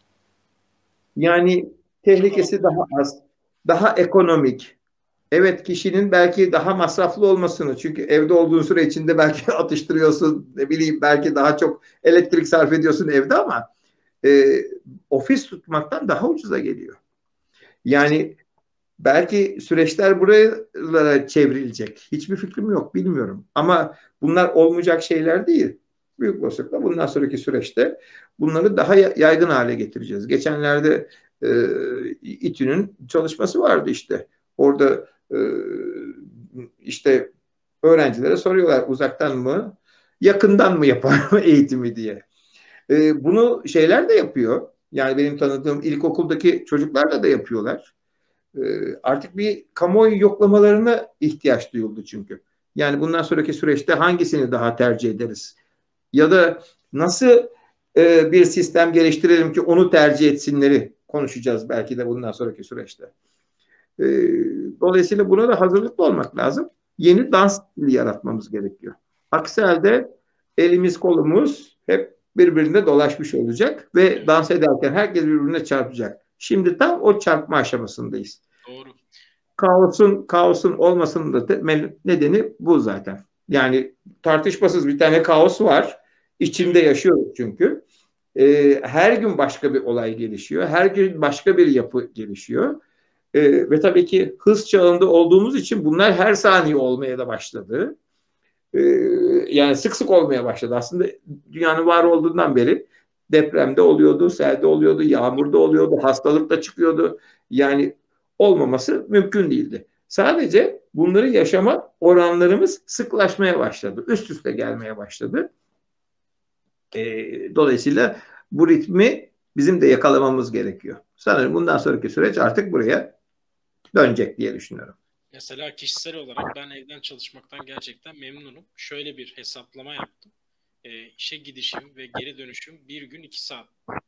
Yani Çok tehlikesi avantajlı. daha az, daha ekonomik. Evet, kişinin belki daha masraflı olmasını, çünkü evde olduğun süre içinde belki atıştırıyorsun, ne bileyim belki daha çok elektrik sarf ediyorsun evde, ama e, ofis tutmaktan daha ucuza geliyor. Yani belki süreçler buralara çevrilecek. Hiçbir fikrim yok, bilmiyorum. Ama bunlar olmayacak şeyler değil. Büyük olasılıkla bundan sonraki süreçte bunları daha yaygın hale getireceğiz. Geçenlerde e, İTÜ'nün çalışması vardı işte. Orada e, işte öğrencilere soruyorlar, uzaktan mı, yakından mı yapar eğitimi diye. E, bunu şeyler de yapıyor. Yani benim tanıdığım ilkokuldaki çocuklarla da yapıyorlar. E, artık bir kamuoyu yoklamalarına ihtiyaç duyuldu çünkü. Yani bundan sonraki süreçte hangisini daha tercih ederiz? Ya da nasıl e, bir sistem geliştirelim ki onu tercih etsinleri konuşacağız belki de bundan sonraki süreçte. E, dolayısıyla buna da hazırlıklı olmak lazım. Yeni dans stili yaratmamız gerekiyor. Aksi halde elimiz kolumuz hep birbirine dolaşmış olacak ve Evet. dans ederken herkes birbirine çarpacak. Şimdi tam o çarpma aşamasındayız. Doğru. Kaosun kaosun olmasının da nedeni bu zaten. Yani tartışmasız bir tane kaos var. İçinde Evet. yaşıyoruz çünkü. Ee, her gün başka bir olay gelişiyor. Her gün başka bir yapı gelişiyor. Ee, ve tabii ki hız çağında olduğumuz için bunlar her saniye olmaya da başladı. Ee, yani sık sık olmaya başladı. Aslında dünyanın var olduğundan beri depremde oluyordu, selde oluyordu, yağmurda oluyordu, hastalık da çıkıyordu. Yani olmaması mümkün değildi. Sadece bunları yaşama oranlarımız sıklaşmaya başladı. Üst üste gelmeye başladı. Ee, dolayısıyla bu ritmi bizim de yakalamamız gerekiyor. Sanırım bundan sonraki süreç artık buraya dönecek diye düşünüyorum. Mesela kişisel olarak ben evden çalışmaktan gerçekten memnunum. Şöyle bir hesaplama yaptım. E, işe gidişim ve geri dönüşüm bir gün iki saat.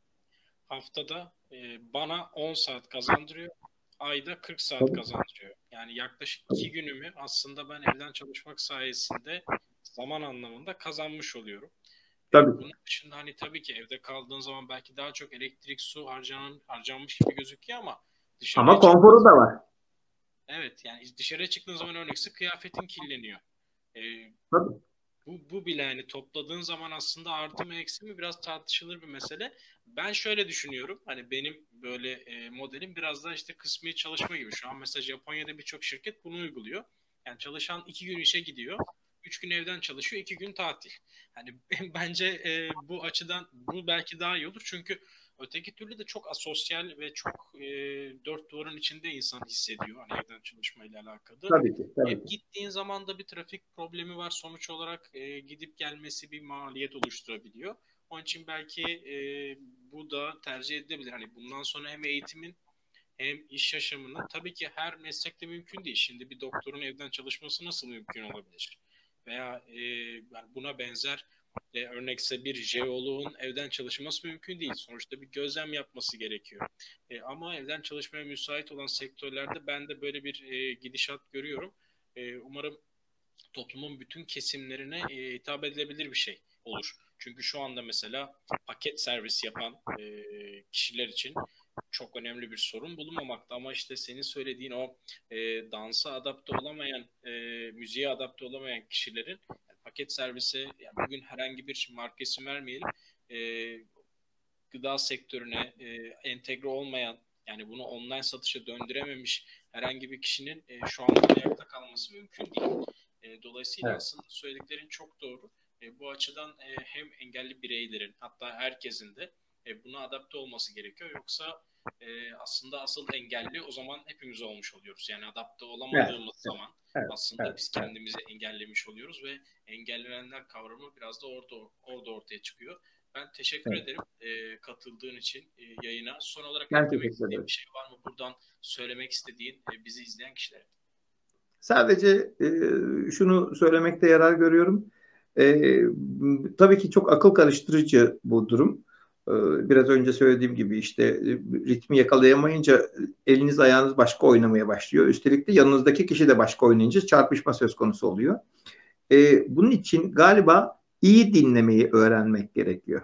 Haftada e, bana on saat kazandırıyor. Ayda kırk saat Tabii, kazandırıyor. Yani yaklaşık iki tabii. günümü aslında ben evden çalışmak sayesinde zaman anlamında kazanmış oluyorum. E, Tabii. bunun dışında hani tabii ki evde kaldığın zaman belki daha çok elektrik, su harcanan, harcanmış gibi gözüküyor ama dışarıya Ama çıktığın konforu da zaman, var. evet, yani dışarıya çıktığın zaman örneğin kıyafetin kirleniyor. E, Tabii. bu, bu bile hani topladığın zaman aslında artı mı eksi mi biraz tartışılır bir mesele. Ben şöyle düşünüyorum. Hani benim böyle e, modelim biraz daha işte kısmi çalışma gibi. Şu an mesela Japonya'da birçok şirket bunu uyguluyor. Yani çalışan iki gün işe gidiyor. Üç gün evden çalışıyor, iki gün tatil. Hani bence e, bu açıdan bu belki daha iyi olur. Çünkü öteki türlü de çok asosyal ve çok e, dört duvarın içinde insan hissediyor. Hani evden çalışmayla alakalı. Tabii ki. E, Tabii ki. gittiğin zaman da bir trafik problemi var. Sonuç olarak e, gidip gelmesi bir maliyet oluşturabiliyor. Onun için belki e, bu da tercih edilebilir. Hani bundan sonra hem eğitimin hem iş yaşamının, tabii ki her meslekte mümkün değil. Şimdi bir doktorun evden çalışması nasıl mümkün olabilir? Veya e, yani buna benzer e, örnekse bir jeoloğun evden çalışması mümkün değil. Sonuçta bir gözlem yapması gerekiyor. E, ama evden çalışmaya müsait olan sektörlerde ben de böyle bir e, gidişat görüyorum. E, umarım toplumun bütün kesimlerine e, hitap edilebilir bir şey olur. Çünkü şu anda mesela paket servis yapan e, kişiler için çok önemli bir sorun bulunmamakta. Ama işte senin söylediğin o e, dansa adapte olamayan, e, müziğe adapte olamayan kişilerin yani paket servise, yani bugün herhangi bir marka isim vermeyelim, e, gıda sektörüne e, entegre olmayan, yani bunu online satışa döndürememiş herhangi bir kişinin e, şu anda ayakta kalması mümkün değil. E, dolayısıyla Evet. aslında söylediklerin çok doğru. E, bu açıdan e, hem engelli bireylerin hatta herkesin de e, buna adapte olması gerekiyor. Yoksa e, aslında asıl engelli o zaman hepimiz olmuş oluyoruz. Yani adapte Evet, olamadığımız evet, zaman evet, aslında evet, biz evet. kendimizi engellemiş oluyoruz ve engellenenler kavramı biraz da orada orada ortaya çıkıyor. Ben teşekkür Evet. ederim e, katıldığın için e, yayına. Son olarak Ben eklemek teşekkür istediğim ederim. bir şey var mı? Buradan söylemek istediğin e, bizi izleyen kişilere. Sadece e, şunu söylemekte yarar görüyorum. E, tabii ki çok akıl karıştırıcı bu durum. E, biraz önce söylediğim gibi işte e, ritmi yakalayamayınca eliniz ayağınız başka oynamaya başlıyor. Üstelik de yanınızdaki kişi de başka oynayınca çarpışma söz konusu oluyor. E, bunun için galiba iyi dinlemeyi öğrenmek gerekiyor.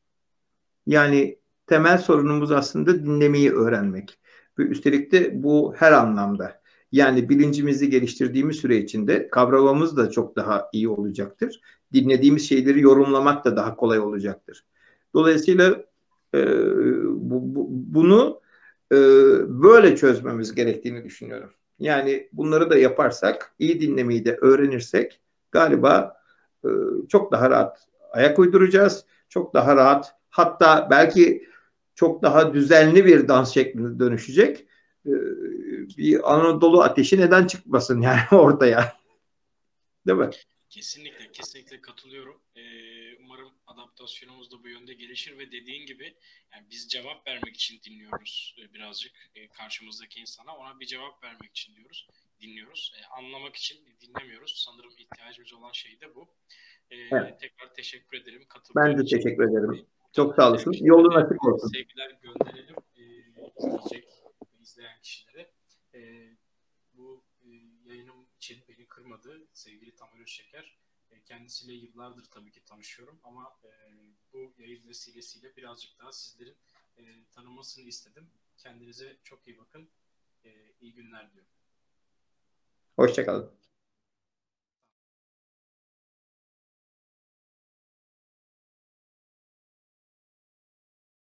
Yani temel sorunumuz aslında dinlemeyi öğrenmek. Ve üstelik de bu her anlamda. Yani bilincimizi geliştirdiğimiz süre içinde kavramamız da çok daha iyi olacaktır. Dinlediğimiz şeyleri yorumlamak da daha kolay olacaktır. Dolayısıyla e, bu, bu, bunu e, böyle çözmemiz gerektiğini düşünüyorum. Yani bunları da yaparsak, iyi dinlemeyi de öğrenirsek galiba e, çok daha rahat ayak uyduracağız. Çok daha rahat, hatta belki çok daha düzenli bir dans şekline dönüşecek. E, bir Anadolu ateşi neden çıkmasın yani ortaya, değil mi? Kesinlikle, kesinlikle katılıyorum. Ee, umarım adaptasyonumuz da bu yönde gelişir ve dediğin gibi yani biz cevap vermek için dinliyoruz e, birazcık e, karşımızdaki insana ona bir cevap vermek için diyoruz, dinliyoruz. E, anlamak için dinlemiyoruz. Sanırım ihtiyacımız olan şey de bu. E, Evet, tekrar teşekkür ederim ben katıldığın de için. teşekkür E, ederim. buradan Çok sağ izleyen olasın. Yolun kişilere açık e, olsun. sevgiler gönderelim. E, izleyecek, izleyen kişilere. E, bu e, yayınım için beni kırmadı sevgili Tamer Özşeker. E, kendisiyle yıllardır tabii ki tanışıyorum ama e, bu yayın vesilesiyle birazcık daha sizlerin e, tanımasını istedim. Kendinize çok iyi bakın. E, iyi günler diliyorum. Hoşçakalın.